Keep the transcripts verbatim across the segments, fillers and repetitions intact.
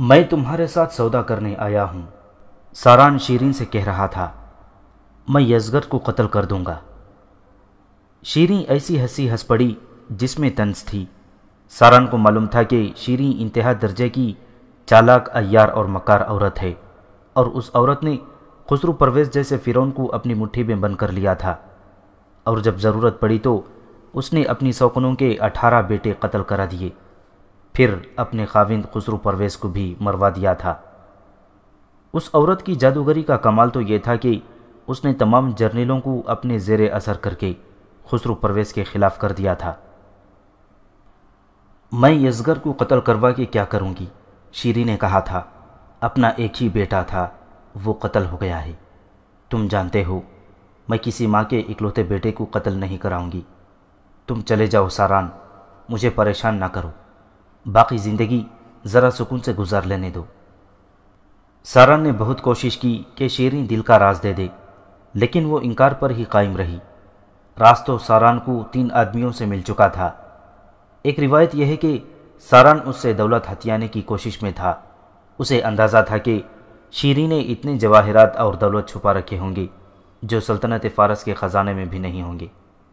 میں تمہارے ساتھ سودا کرنے آیا ہوں، ساران شیرین سے کہہ رہا تھا۔ میں یزگر کو قتل کر دوں گا۔ شیرین ایسی ہنسی ہنس پڑی جس میں طنز تھی۔ ساران کو معلوم تھا کہ شیرین انتہا درجے کی چالاک، عیار اور مکار عورت ہے، اور اس عورت نے خسرو پرویز جیسے فرعون کو اپنی مٹھی میں بند کر لیا تھا، اور جب ضرورت پڑی تو اس نے اپنی سوکنوں کے اٹھارہ بیٹے قتل کرا دیے، پھر اپنے خاوند خسرو پرویز کو بھی مروا دیا تھا۔ اس عورت کی جادوگری کا کمال تو یہ تھا کہ اس نے تمام جرنیلوں کو اپنے زیر اثر کر کے خسرو پرویز کے خلاف کر دیا تھا۔ میں یزگر کو قتل کروا کے کیا کروں گی؟ شیرین نے کہا تھا۔ اپنا ایک ہی بیٹا تھا، وہ قتل ہو گیا ہے۔ تم جانتے ہو میں کسی ماں کے اکلوتے بیٹے کو قتل نہیں کراؤں گی۔ تم چلے جاؤ ساران، مجھے پریشان نہ کرو، باقی زندگی ذرا سکون سے گزار لینے دو۔ ساران نے بہت کوشش کی کہ شیرین دل کا راز دے دے، لیکن وہ انکار پر ہی قائم رہی۔ راز تو ساران کو تین آدمیوں سے مل چکا تھا۔ ایک روایت یہ ہے کہ ساران اس سے دولت ہتھیانے کی کوشش میں تھا۔ اسے اندازہ تھا کہ شیرین نے اتنے جواہرات اور دولت چھپا رکھے ہوں گے جو سلطنت فارس کے خزانے میں بھی نہیں ہوں گے۔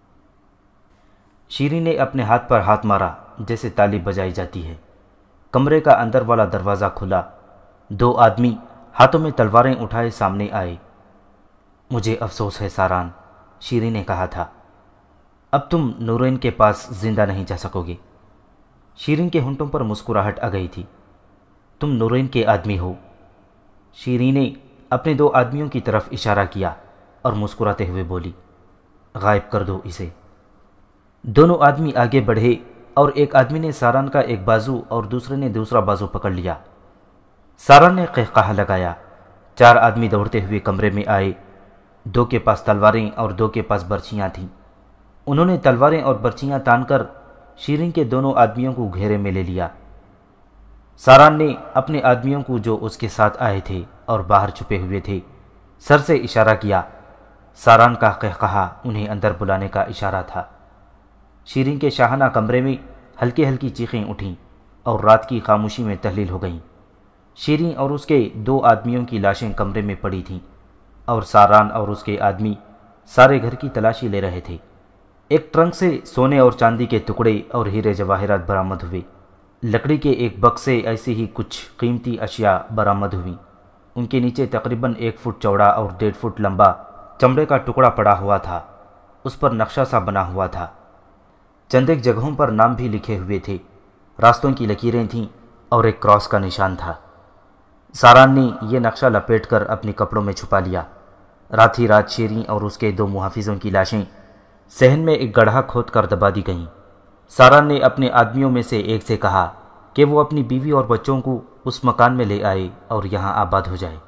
شیرین نے اپنے ہاتھ پر ہاتھ مارا جیسے تالی بجائی جاتی ہے۔ کمرے کا اندر والا دروازہ کھلا، دو آدمی ہاتھوں میں تلواریں اٹھائے سامنے آئے۔ مجھے افسوس ہے ساران، شیرین نے کہا تھا، اب تم نورین کے پاس زندہ نہیں جا سکو گے۔ شیرین کے ہونٹوں پر مسکراہٹ آ گئی تھی۔ تم نورین کے آدمی ہو؟ شیرین نے اپنے دو آدمیوں کی طرف اشارہ کیا اور مسکراتے ہوئے بولی، غائب کر دو اسے۔ دونوں آدمی آگے بڑھے اور ایک آدمی نے ساران کا ایک بازو اور دوسرے نے دوسرا بازو پکڑ لیا۔ ساران نے قہقہہ لگایا۔ چار آدمی دوڑتے ہوئے کمرے میں آئے۔ دو کے پاس تلواریں اور دو کے پاس برچیاں تھیں۔ انہوں نے تلواریں اور برچیاں تان کر شیرین کے دونوں آدمیوں کو گھیرے میں لے لیا۔ ساران نے اپنے آدمیوں کو جو اس کے ساتھ آئے تھے اور باہر چھپے ہوئے تھے سر سے اشارہ کیا۔ ساران کا قہقہہ انہیں اندر بلانے کا اشارہ تھا۔ شیرین کے شاہانہ کمرے میں ہلکی ہلکی چیخیں اٹھیں اور رات کی خاموشی میں تحلیل ہو گئیں۔ شیرین اور اس کے دو آدمیوں کی لاشیں کمرے میں پڑی تھیں، اور ساران اور اس کے آدمی سارے گھر کی تلاشی لے رہے تھے۔ ایک ٹرنک سے سونے اور چاندی کے ٹکڑے اور ہیرے جواہرات برآمد ہوئے۔ لکڑی کے ایک بکس سے ایسی ہی کچھ قیمتی اشیاء برآمد ہوئیں۔ ان کے نیچے تقریباً ایک فٹ چوڑا اور ڈیڑھ فٹ لمبا چمڑے کا ٹکڑا پڑا ہوا تھا۔ اس پر نقشہ سا بنا ہوا تھا۔ چند ایک جگہوں پر نام بھی لکھے ہوئے تھے۔ راستوں کی لکیریں تھیں اور ایک کراس کا نشان تھا۔ ساران نے یہ نقشہ لپیٹ کر اپنے کپڑوں میں چھپا لیا۔ رات ہی رات شیرین اور اس کے دو محافظوں کی لاشیں صحن میں ایک گڑھا کھود کر دبا دی گئیں۔ ساران نے اپنے آدمیوں میں سے ایک سے کہا کہ وہ اپنی بیوی اور بچوں کو اس مکان میں لے آئے اور یہاں آباد ہو جائے۔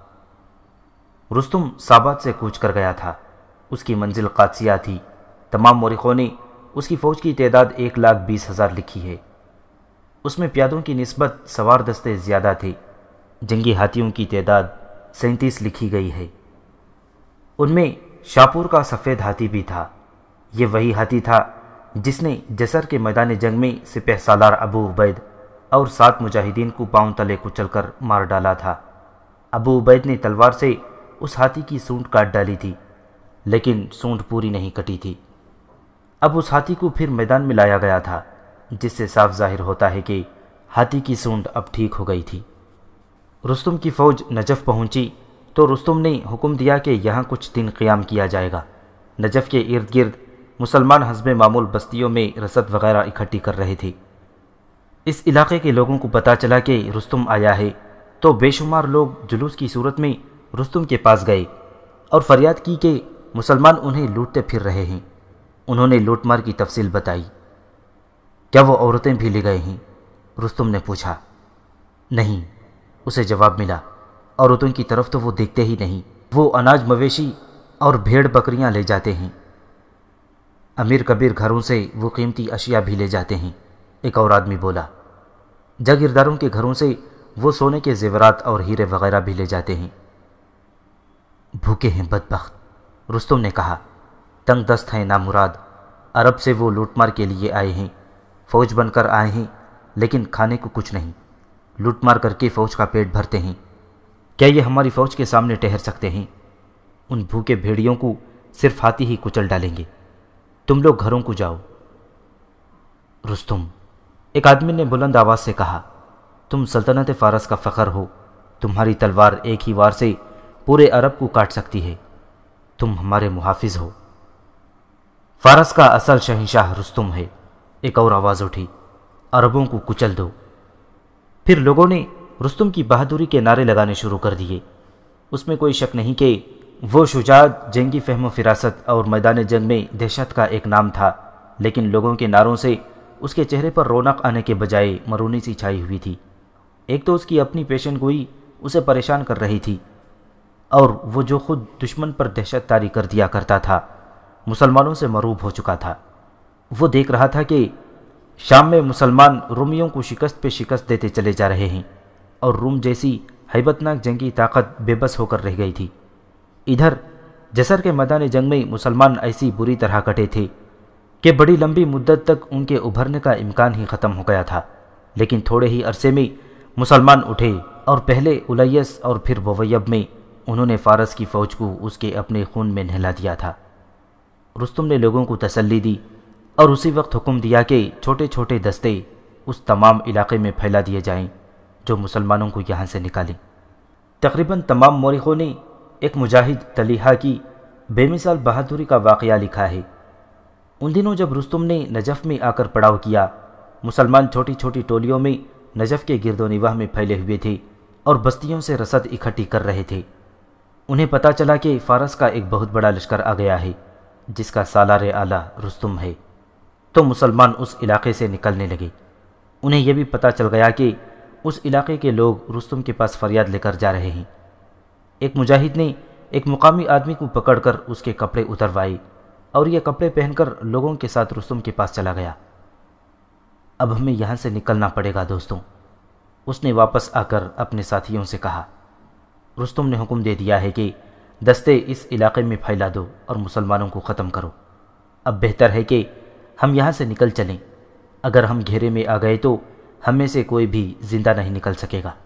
رستم سابات سے کوچ کر گیا تھا۔ اس کی منزل قادسیہ تھی۔ تمام مورخوں نے اس کی فوج کی تعداد ایک لاکھ بیس ہزار لکھی ہے۔ اس میں پیادوں کی نسبت سوار دستے زیادہ تھے۔ جنگی ہاتھیوں کی تعداد سینتیس لکھی گئی ہے۔ ان میں شاپور کا سفید ہاتھی بھی تھا۔ یہ وہی ہاتھی تھا جس نے جسر کے میدان جنگ میں سپہ سالار ابو عبید اور سات مجاہدین کو پاؤں تلے کچل کر مار ڈالا تھا۔ ابو عبید نے تلوار سے اس ہاتھی کی سونڈ کاٹ ڈالی تھی، لیکن سونڈ پوری نہیں کٹی تھی۔ اب اس ہاتھی کو پھر میدان میں لایا گیا تھا، جس سے صاف ظاہر ہوتا ہے کہ ہاتھی کی سونڈ اب ٹھیک ہو گئی تھی۔ رستم کی فوج نجف پہنچی تو رستم نے حکم دیا کہ یہاں کچھ دن قیام کیا جائے گا۔ نجف کے ارد گرد مسلمان حسب معمول بستیوں میں رسد وغیرہ اکٹھی کر رہے تھے۔ اس علاقے کے لوگوں کو پتہ چلا کہ رستم آیا ہے تو بے شمار لوگ جلوس کی صورت میں رستم کے پاس گئے اور فریاد کی کہ مسلمان انہیں لوٹتے پھر رہے ہیں۔ انہوں نے لوٹ مار کی تفصیل بتائی۔ کیا وہ عورتیں بھی لے گئے ہیں؟ رستم نے پوچھا۔ نہیں، اسے جواب ملا، عورتوں کی طرف تو وہ دیکھتے ہی نہیں، وہ اناج مویشی اور بھیڑ بکریاں لے جاتے ہیں۔ امیر کبیر گھروں سے وہ قیمتی اشیاء بھی لے جاتے ہیں، ایک اور آدمی بولا۔ جاگیرداروں کے گھروں سے وہ سونے کے زیورات اور ہیرے وغیرہ بھی لے جاتے ہیں۔ بھوکے ہیں بدبخت، رستم نے کہا، تنگ دست ہیں نامراد، عرب سے وہ لوٹ مار کے لیے آئے ہیں، فوج بن کر آئے ہیں، لیکن کھانے کو کچھ نہیں۔ لوٹ مار کر کے فوج کا پیٹ بھرتے ہیں، کیا یہ ہماری فوج کے سامنے ٹھہر سکتے ہیں؟ ان بھوکے بھیڑیوں کو صرف ہاتھی ہی کچل ڈالیں گے، تم لوگ گھروں کو جاؤ۔ رستم، ایک آدمی نے بلند آواز سے کہا، تم سلطنت فارس کا فخر ہو، تمہاری تلوار ایک ہی وار سے پورے عرب کو کاٹ سکتی ہے، تم ہمارے محافظ ہو۔ فارس کا اصل شہنشاہ رستم ہے، ایک اور آواز اٹھی، عربوں کو کچل دو۔ پھر لوگوں نے رستم کی بہادری کے نعرے لگانے شروع کر دیے۔ اس میں کوئی شک نہیں کہ وہ شجاعت، جنگی فہم و فراست اور میدان جنگ میں دہشت کا ایک نام تھا، لیکن لوگوں کے نعروں سے اس کے چہرے پر رونق آنے کے بجائے مرونی سی چھائی ہوئی تھی۔ ایک تو اس کی اپنی پیشن گوئی اسے پریشان کر رہی تھی، اور وہ جو خود دشمن پر دہشت طاری کر دیا کرتا تھا مسلمانوں سے مروب ہو چکا تھا۔ وہ دیکھ رہا تھا کہ شام میں مسلمان رومیوں کو شکست پہ شکست دیتے چلے جا رہے ہیں، اور روم جیسی ہیبت ناک جنگی طاقت بے بس ہو کر رہ گئی تھی۔ ادھر جسر کے میدان جنگ میں مسلمان ایسی بری طرح کٹے تھے کہ بڑی لمبی مدت تک ان کے ابھرنے کا امکان ہی ختم ہو گیا تھا، لیکن تھوڑے ہی عرصے میں مسلمان اٹھے، اور پہلے الیس اور پھر بویب میں انہوں نے فارس کی فوج کو اس کے اپنے خون میں نہلا دیا تھا۔ رستم نے لوگوں کو تسلی دی اور اسی وقت حکم دیا کہ چھوٹے چھوٹے دستے اس تمام علاقے میں پھیلا دیے جائیں جو مسلمانوں کو یہاں سے نکالیں۔ تقریباً تمام مورخوں نے ایک مجاہد طلیحہ کی بے مثال بہادری کا واقعہ لکھا ہے۔ ان دنوں جب رستم نے نجف میں آ کر پڑاؤ کیا، مسلمان چھوٹی چھوٹی ٹولیوں میں نجف کے گرد و نواح میں پھیلے ہوئے تھے اور بستیوں سے رسد اکٹھی کر رہے تھے۔ انہیں پتہ چلا کہ فارس کا ایک بہت بڑا لشکر آ گیا ہے جس کا سالار اعلیٰ رستم ہے، تو مسلمان اس علاقے سے نکلنے لگے۔ انہیں یہ بھی پتہ چل گیا کہ اس علاقے کے لوگ رستم کے پاس فریاد لے کر جا رہے ہیں۔ ایک مجاہد نے ایک مقامی آدمی کو پکڑ کر اس کے کپڑے اتروائے اور یہ کپڑے پہن کر لوگوں کے ساتھ رستم کے پاس چلا گیا۔ اب ہمیں یہاں سے نکلنا پڑے گا دوستوں، اس نے واپس آ کر اپنے ساتھیوں سے کہا۔ رستم نے حکم دے دیا ہے کہ دستے اس علاقے میں پھیلا دو اور مسلمانوں کو ختم کرو۔ اب بہتر ہے کہ ہم یہاں سے نکل چلیں، اگر ہم گھیرے میں آ گئے تو ہم میں سے کوئی بھی زندہ نہیں نکل سکے گا۔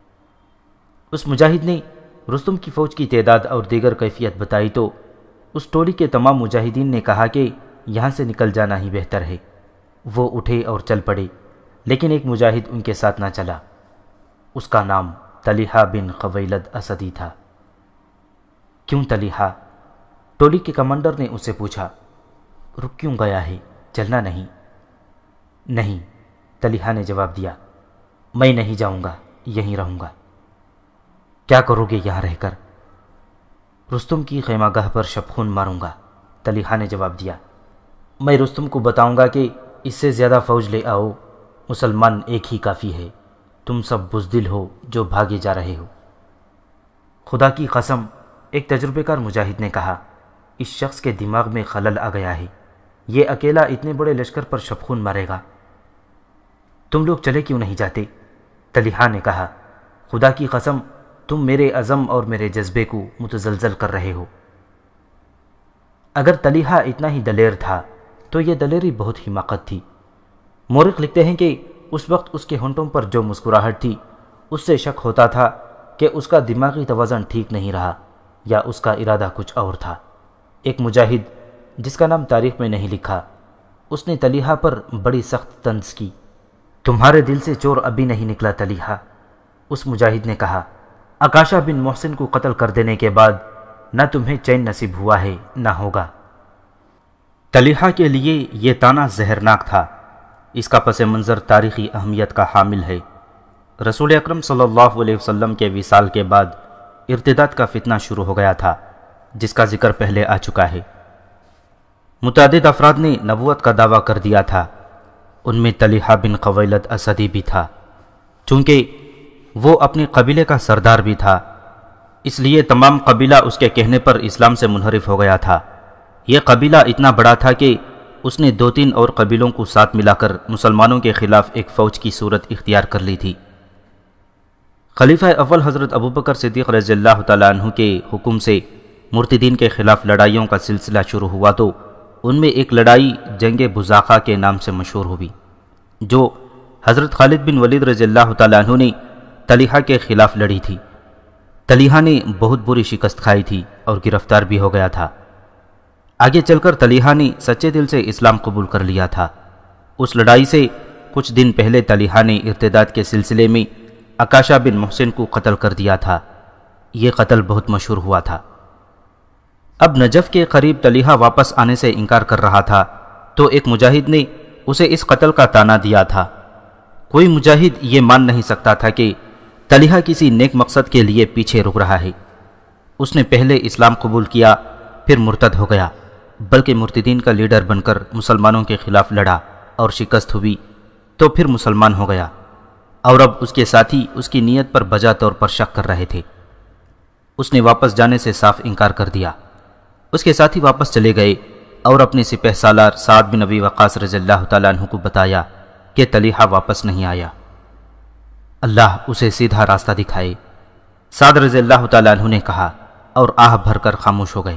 اس مجاہد نے رستم کی فوج کی تعداد اور دیگر کیفیت بتائی تو اس ٹولی کے تمام مجاہدین نے کہا کہ یہاں سے نکل جانا ہی بہتر ہے۔ وہ اٹھے اور چل پڑے، لیکن ایک مجاہد ان کے ساتھ نہ چلا۔ اس کا نام طلیحہ بن خویلد اسدی تھا۔ کیوں طلیحہ؟ ٹولی کے کمانڈر نے اس سے پوچھا۔ رک کیوں گیا ہے؟ چلنا نہیں؟ نہیں، طلیحہ نے جواب دیا، میں نہیں جاؤں گا، یہیں رہوں گا۔ کیا کرو گے یہاں رہ کر؟ رستم کی خیمہ گاہ پر شبخون ماروں گا، طلیحہ نے جواب دیا۔ میں رستم کو بتاؤں گا کہ اس سے زیادہ فوج لے آؤ، مسلمان ایک ہی کافی ہے، تم سب بزدل ہو جو بھاگے جا رہے ہو۔ خدا کی قسم، ایک تجربے کار مجاہد نے کہا، اس شخص کے دماغ میں خلل آ گیا ہے، یہ اکیلا اتنے بڑے لشکر پر شبخون مارے گا۔ تم لوگ چلے کیوں نہیں جاتے؟ طلیحہ نے کہا، خدا کی قسم تم میرے عزم اور میرے جذبے کو متزلزل کر رہے ہو۔ اگر طلیحہ اتنا ہی دلیر تھا تو یہ دلیری بہت حماقت تھی۔ مورخ لکھتے ہیں کہ اس وقت اس کے ہونٹوں پر جو مسکراہٹ تھی اس سے شک ہوتا تھا کہ اس کا دماغی توازن ٹھیک نہیں رہا یا اس کا ارادہ کچھ اور تھا۔ ایک مجاہد جس کا نام تاریخ میں نہیں لکھا، اس نے طلیحہ پر بڑی سخت طنز کی۔ تمہارے دل سے چور ابھی نہیں نکلا طلیحہ، اس مجاہد نے کہا۔ اکاشا بن محسن کو قتل کر دینے کے بعد نہ تمہیں چین نصیب ہوا ہے نہ ہوگا۔ طلیحہ کے لیے یہ طعنہ زہرناک تھا۔ اس کا پس منظر تاریخی اہمیت کا حامل ہے۔ رسول اکرم صلی اللہ علیہ وسلم کے وصال کے بعد ارتداد کا فتنہ شروع ہو گیا تھا، جس کا ذکر پہلے آ چکا ہے۔ متعدد افراد نے نبوت کا دعویٰ کر دیا تھا، ان میں طلیحہ بن خویلد اسدی بھی تھا۔ چونکہ وہ اپنے قبیلے کا سردار بھی تھا، اس لیے تمام قبیلہ اس کے کہنے پر اسلام سے منحرف ہو گیا تھا۔ یہ قبیلہ اتنا بڑا تھا کہ اس نے دو تین اور قبیلوں کو ساتھ ملا کر مسلمانوں کے خلاف ایک فوج کی صورت اختیار کر لی تھی۔ خلیفہ اول حضرت ابوبکر صدیق رضی اللہ تعالیٰ عنہ کے حکم سے مرتدین کے خلاف لڑائیوں کا سلسلہ شروع ہوا تو ان میں ایک لڑائی جنگ بزاقہ کے نام سے مشہور ہوئی، جو حضرت خالد بن ولید رضی اللہ تعالیٰ عنہ نے طلیحہ کے خلاف لڑی تھی۔ طلیحہ نے بہت بری شکست کھائی تھی اور گرفتار بھی ہو گیا تھا۔ آگے چل کر طلیحہ نے سچے دل سے اسلام قبول کر لیا تھا۔ اس لڑائی سے کچھ دن پہلے طلیحہ نے ارتداد کے سلسلے میں عکاشہ بن محسن کو قتل کر دیا تھا۔ یہ قتل بہت مشہور ہوا تھا۔ اب نجف کے قریب طلیحہ واپس آنے سے انکار کر رہا تھا تو ایک مجاہد نے اسے اس قتل کا طعنہ دیا تھا۔ کوئی مجاہد یہ مان نہیں سکتا تھا کہ طلیحہ کسی نیک مقصد کے لیے پیچھے رک رہا ہے۔ اس نے پہلے اسلام قبول کیا، پھر مرتد ہو گیا، بلکہ مرتدین کا لیڈر بن کر مسلمانوں کے خلاف لڑا اور شکست ہوئی تو پھر مسلمان ہو گیا، اور اب اس کے ساتھی اس کی نیت پر بجا طور پر شک کر رہے تھے۔ اس نے واپس جانے سے صاف انکار کر دیا۔ اس کے ساتھی واپس چلے گئے اور اپنے سپہ سالار سعد بن ابی وقاص رضی اللہ تعالیٰ عنہ کو بتایا کہ طلیحہ واپس نہیں آیا، اللہ اسے سیدھا راستہ دکھائے۔ سعد رضی اللہ تعالیٰ عنہ نے کہا اور آہ بھر کر خاموش ہو گئے۔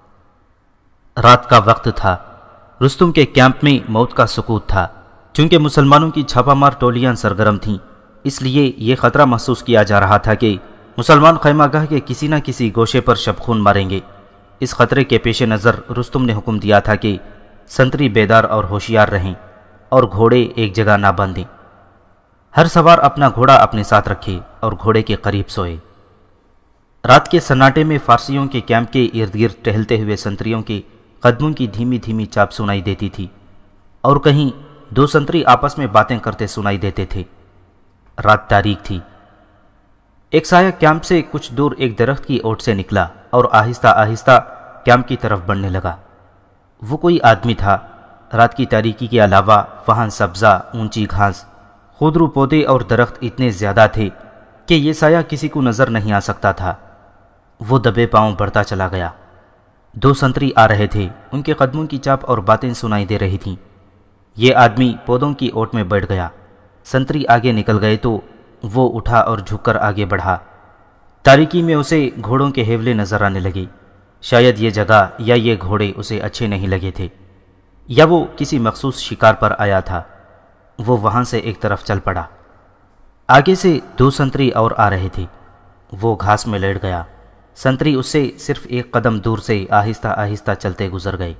رات کا وقت تھا۔ رستم کے کیمپ میں موت کا سکوت تھا۔ چونکہ مسلمانوں کی چھاپا مار ٹولیاں سرگرم تھیں، اس لیے یہ خطرہ محسوس کیا جا رہا تھا کہ مسلمان خیمہ گاہ کے کسی نہ کسی گوشے پر شب خون ماریں گے۔ اس خطرے کے پیش نظر رستم نے حکم دیا تھا کہ سنتری بیدار اور ہوشیار رہیں اور گھوڑے ایک جگہ نہ باندھیں۔ ہر سوار اپنا گھوڑا اپنے ساتھ رکھے اور گھوڑے کے قریب سوئے۔ رات کے سناٹے میں فارسیوں کے کیمپ کے ارد گرد ٹہلتے ہوئے سنتریوں کے قدموں کی دھیمی دھیمی چاپ سنائی دیتی تھی، اور کہیں دو سنتری آپس میں باتیں کرتے سنائی دیتے تھے۔ رات تاریک تھی۔ ایک سایہ کیمپ سے کچھ دور ایک درخت کی اوٹ سے نکلا اور آہستہ آہستہ کیمپ کی طرف بڑھنے لگا۔ وہ کوئی آدمی تھا۔ رات کی تاریکی کے علاوہ وہاں سبزہ، اونچی گھاس، خودرو پودے اور درخت اتنے زیادہ تھے کہ یہ سایہ کسی کو نظر نہیں آ سکتا تھا۔ وہ دبے پاؤں بڑھتا چلا گیا۔ دو سنتری آ رہے تھے، ان کے قدموں کی چاپ اور باتیں سنائی دے رہی تھیں۔ یہ آدمی پودوں کی اوٹ میں بیٹھ گیا۔ سنتری آگے نکل گئے تو وہ اٹھا اور جھک کر آگے بڑھا۔ تاریکی میں اسے گھوڑوں کے ہیولے نظر آنے لگے۔ شاید یہ جگہ یا یہ گھوڑے اسے اچھے نہیں لگے تھے، یا وہ کسی مخصوص شکار پر آیا تھا۔ وہ وہاں سے ایک طرف چل پڑا۔ آگے سے دو سنتری اور آ رہے تھے۔ وہ گھاس میں لیٹ گیا۔ سنتری اس سے صرف ایک قدم دور سے آہستہ آہستہ چلتے گزر گئے۔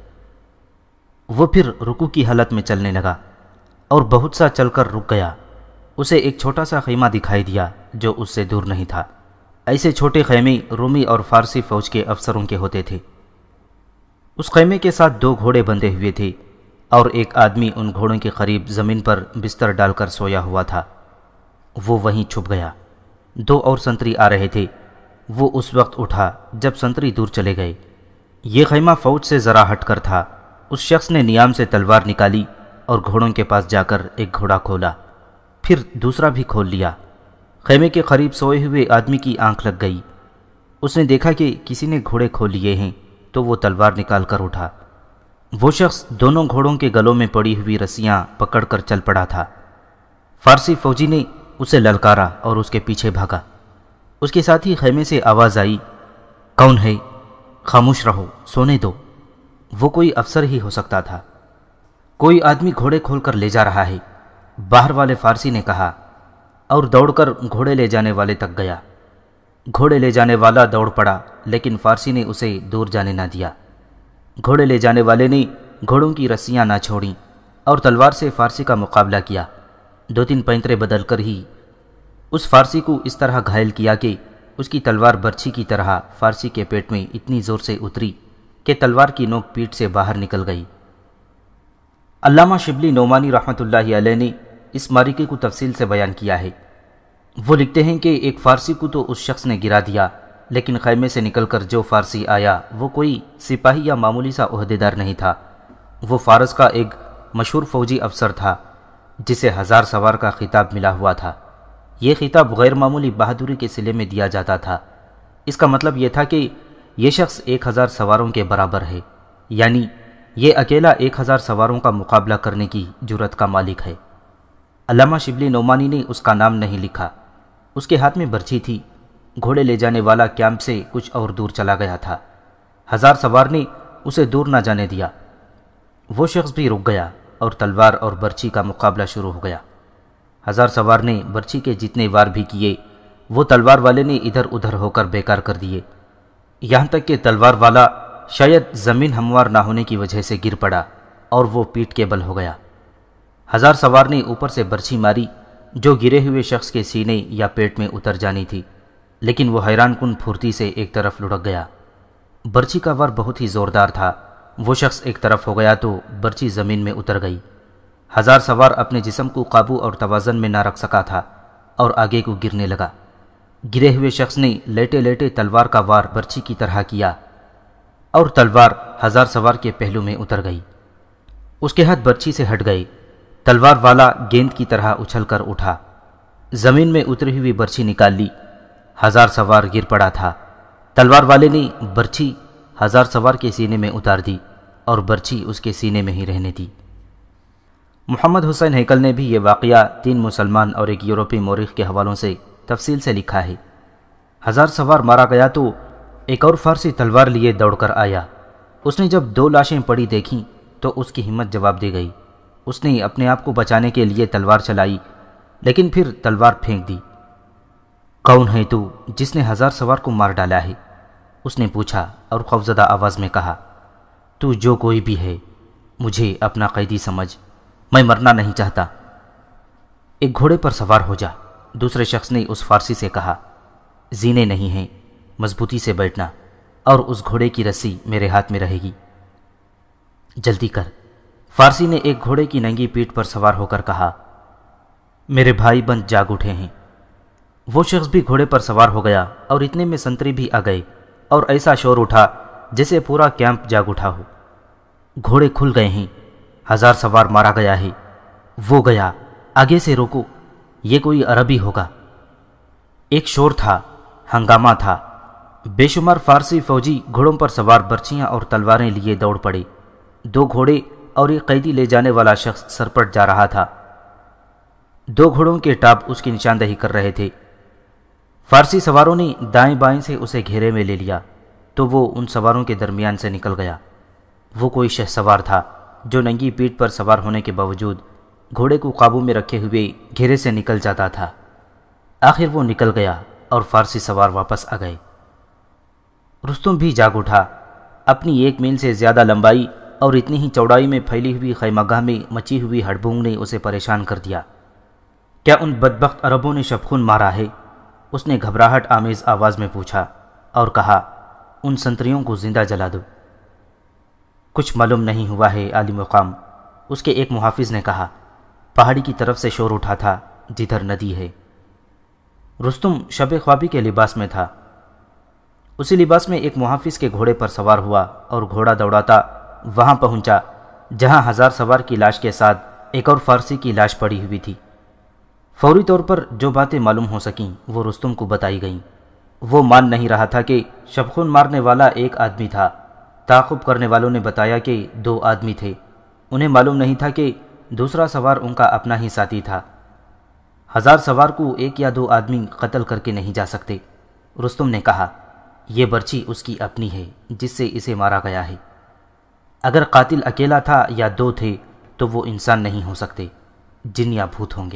وہ پھر رکوع کی حالت میں چلنے لگا اور بہت سا چل کر رک گیا۔ اسے ایک چھوٹا سا خیمہ دکھائی دیا جو اس سے دور نہیں تھا۔ ایسے چھوٹے خیمے رومی اور فارسی فوج کے افسروں کے ہوتے تھے۔ اس خیمے کے ساتھ دو گھوڑے بندھے ہوئے تھے اور ایک آدمی ان گھوڑوں کے قریب زمین پر بستر ڈال کر سویا ہوا تھا۔ وہ وہیں چھپ گیا۔ دو اور سنتری آ رہے تھے۔ وہ اس وقت اٹھا جب سنتری دور چلے گئے۔ یہ خیمہ فوج سے ذرا ہٹ کر تھا۔ اس شخص نے نیام سے تلوار نکالی اور گھوڑوں کے پاس جا کر ایک گھوڑا کھولا، پھر دوسرا بھی کھول لیا۔ خیمے کے قریب سوئے ہوئے آدمی کی آنکھ لگ گئی۔ اس نے دیکھا کہ کسی نے گھوڑے کھول لیے ہیں تو وہ تلوار نکال کر اٹھا۔ وہ شخص دونوں گھوڑوں کے گلوں میں پڑی ہوئی رسیاں پکڑ کر چل پڑا تھا۔ فارسی فوجی نے اسے للکارا اور اس کے پیچھے بھاگا۔ اس کے ساتھ ہی خیمے سے آواز آئی، کون ہے؟ خاموش رہو، سونے دو۔ وہ کوئی افسر ہی ہو سکتا تھا۔ کوئی آدمی گھوڑے کھول کر لے جا رہا ہے، باہر والے فارسی نے کہا، اور دوڑ کر گھوڑے لے جانے والے تک گیا۔ گھوڑے لے جانے والا دوڑ پڑا، لیکن فارسی نے اسے دور جانے نہ دیا۔ گھوڑے لے جانے والے نے گھوڑوں کی رسیاں نہ چھوڑیں اور تلوار سے فارسی کا مقابلہ کیا۔ دو تین پینترے بدل کر ہی اس فارسی کو اس طرح گھائل کیا کہ اس کی تلوار برچھی کی طرح فارسی کے پیٹ میں اتنی زور سے اتری کہ تلوار کی نوک پیٹ سے باہر نکل گئی۔ علامہ شبلی نعمانی رحمۃ اللہ علیہ نے اس معرکے کو تفصیل سے بیان کیا ہے۔ وہ لکھتے ہیں کہ ایک فارسی کو تو اس شخص نے گرا دیا، لیکن خیمے سے نکل کر جو فارسی آیا وہ کوئی سپاہی یا معمولی سا عہدیدار نہیں تھا۔ وہ فارس کا ایک مشہور فوجی افسر تھا جسے ہزار سوار کا خطاب ملا ہوا تھا۔ یہ خطاب غیر معمولی بہادری کے صلے میں دیا جاتا تھا۔ اس کا مطلب یہ تھا کہ یہ شخص ایک ہزار سواروں کے برابر ہے، یعنی یہ اکیلا ایک ہزار سواروں کا مقابلہ کرنے کی جرأت کا مالک ہے۔ علامہ شبلی نعمانی نے اس کا نام نہیں لکھا۔ اس کے ہاتھ میں برچھی تھی۔ گھوڑے لے جانے والا کیمپ سے کچھ اور دور چلا گیا تھا۔ ہزار سوار نے اسے دور نہ جانے دیا۔ وہ شخص بھی رک گیا اور تلوار اور برچھی کا مقابلہ شروع ہو گیا۔ ہزار سوار نے برچھی کے جتنے وار بھی کیے وہ تلوار والے نے ادھر ادھر ہو کر بیکار کر دیے، یہاں تک کہ تلوار والا شاید زمین ہموار نہ ہونے کی وجہ سے گر پڑا اور وہ پیٹ کے بل ہو گیا۔ ہزار سوار نے اوپر سے برچھی ماری جو گرے ہوئے شخص کے سینے یا پیٹ میں اتر جانی تھی، لیکن وہ حیران کن پھرتی سے ایک طرف لڑک گیا۔ برچھی کا وار بہت ہی زوردار تھا، وہ شخص ایک طرف ہو گیا تو برچھی زمین میں اتر گئی۔ ہزار سوار اپنے جسم کو قابو اور توازن میں نہ رکھ سکا تھا اور آگے کو گرنے لگا۔ گرے ہوئے شخص نے لیٹے لیٹے تلوار کا وار برچھی کی طرح کیا اور تلوار ہزار سوار کے پہلو میں اتر گئی۔ اس کے ہاتھ برچھی سے ہٹ گئے۔ تلوار والا گیند کی طرح اچھل کر اٹھا، زمین میں اتری ہوئی برچھی نکال لی۔ ہزار سوار گر پڑا تھا۔ تلوار والے نے برچھی ہزار سوار کے سینے میں اتار دی اور برچھی اس کے سینے میں ہی رہنے دی۔ محمد حسین ہیکل نے بھی یہ واقعہ تین مسلمان اور ایک یورپی مورخ کے حوالوں سے تفصیل سے لکھا ہے۔ ہزار سوار مارا گیا تو ایک اور فارسی تلوار لیے دوڑ کر آیا۔ اس نے جب دو لاشیں پڑی دیکھیں تو اس کی ہمت جواب دے گئی۔ اس نے اپنے آپ کو بچانے کے لیے تلوار چلائی، لیکن پھر تلوار پھینک دی۔ کون ہے تو جس نے ہزار سوار کو مار ڈالا ہے؟ اس نے پوچھا اور خوفزدہ آواز میں کہا، تو جو کوئی بھی ہے مجھے اپنا قیدی سمجھ، میں مرنا نہیں چاہتا۔ ایک گھوڑے پر سوار ہو جا، دوسرے شخص نے اس فارسی سے کہا۔ زینے نہیں ہیں، مضبوطی سے بیٹھنا اور اس گھوڑے کی رسی میرے ہاتھ میں رہے گی۔ جلدی کر، فارسی نے ایک گھوڑے کی ننگی پیٹھ پر سوار ہو کر کہا۔ میرے بھائی بند جاگ اٹھے ہیں۔ وہ شخص بھی گھوڑے پر سوار ہو گیا اور اتنے میں سنتری بھی آ گئے اور ایسا شور اٹھا جیسے پورا کیمپ جاگ اٹھا ہو۔ گھوڑے کھل گئے ہیں، ہزار سوار مارا گیا ہے۔ وہ گیا، آگے سے روکو، یہ کوئی عربی ہوگا۔ ایک شور تھا، ہنگامہ تھا۔ بے شمار فارسی فوجی گھوڑوں پر سوار برچیاں اور تلواریں لیے دوڑ پڑے۔ دو گھوڑے اور ایک قیدی لے جانے والا شخص سرپٹ جا رہا تھا۔ دو گھوڑوں کے ٹاپ اس کی نشاندہی کر رہے تھے۔ فارسی سواروں نے دائیں بائیں سے اسے گھیرے میں لے لیا تو وہ ان سواروں کے درمیان سے نکل گیا۔ وہ کوئی شہ سوار تھا جو ننگی پیٹھ پر سوار ہونے کے باوجود گھوڑے کو قابو میں رکھے ہوئے گھیرے سے نکل جاتا تھا۔ آخر وہ نکل گیا اور فارسی سوار واپس آ گئے۔ رستم بھی جاگ اٹھا۔ اپنی ایک میل سے زیادہ لمبائی اور اتنی ہی چوڑائی میں پھیلی ہوئی خیمہ گاہ میں مچی ہوئی ہڑبونگ نے اسے پریشان کر دیا۔ کیا ان بدبخت عربوں نے شبخون مارا ہے؟ اس نے گھبراہٹ آمیز آواز میں پوچھا اور کہا، ان سنتریوں کو زندہ جلا دو۔ کچھ معلوم نہیں ہوا ہے عالی مقام، اس کے ایک محافظ نے کہا۔ پہاڑی کی طرف سے شور اٹھا تھا جدھر ندی ہے۔ رستم شب خوابی کے لباس میں تھا۔ اسی لباس میں ایک محافظ کے گھوڑے پر سوار ہوا اور گھوڑا دوڑاتا وہاں پہنچا جہاں ہزار سوار کی لاش کے ساتھ ایک اور فارسی کی لاش پڑی ہوئی تھی۔ فوری طور پر جو باتیں معلوم ہو سکیں وہ رستم کو بتائی گئیں۔ وہ مان نہیں رہا تھا کہ شبخون مارنے والا ایک آدمی تھا۔ تعاقب کرنے والوں نے بتایا کہ دو آدمی تھے۔ انہیں معلوم نہیں تھا کہ دوسرا سوار ان کا اپنا ہی ساتھی تھا۔ ہزار سوار کو ایک یا دو آدمی قتل کر کے نہیں جا سکتے۔ رستم نے کہا، یہ برچھی اس کی اپنی ہے جس سے اسے مارا گیا ہے۔ اگر قاتل اکیلا تھا یا دو تھے تو وہ انسان نہیں ہو سکتے، جن یا بھوت ہوں گے۔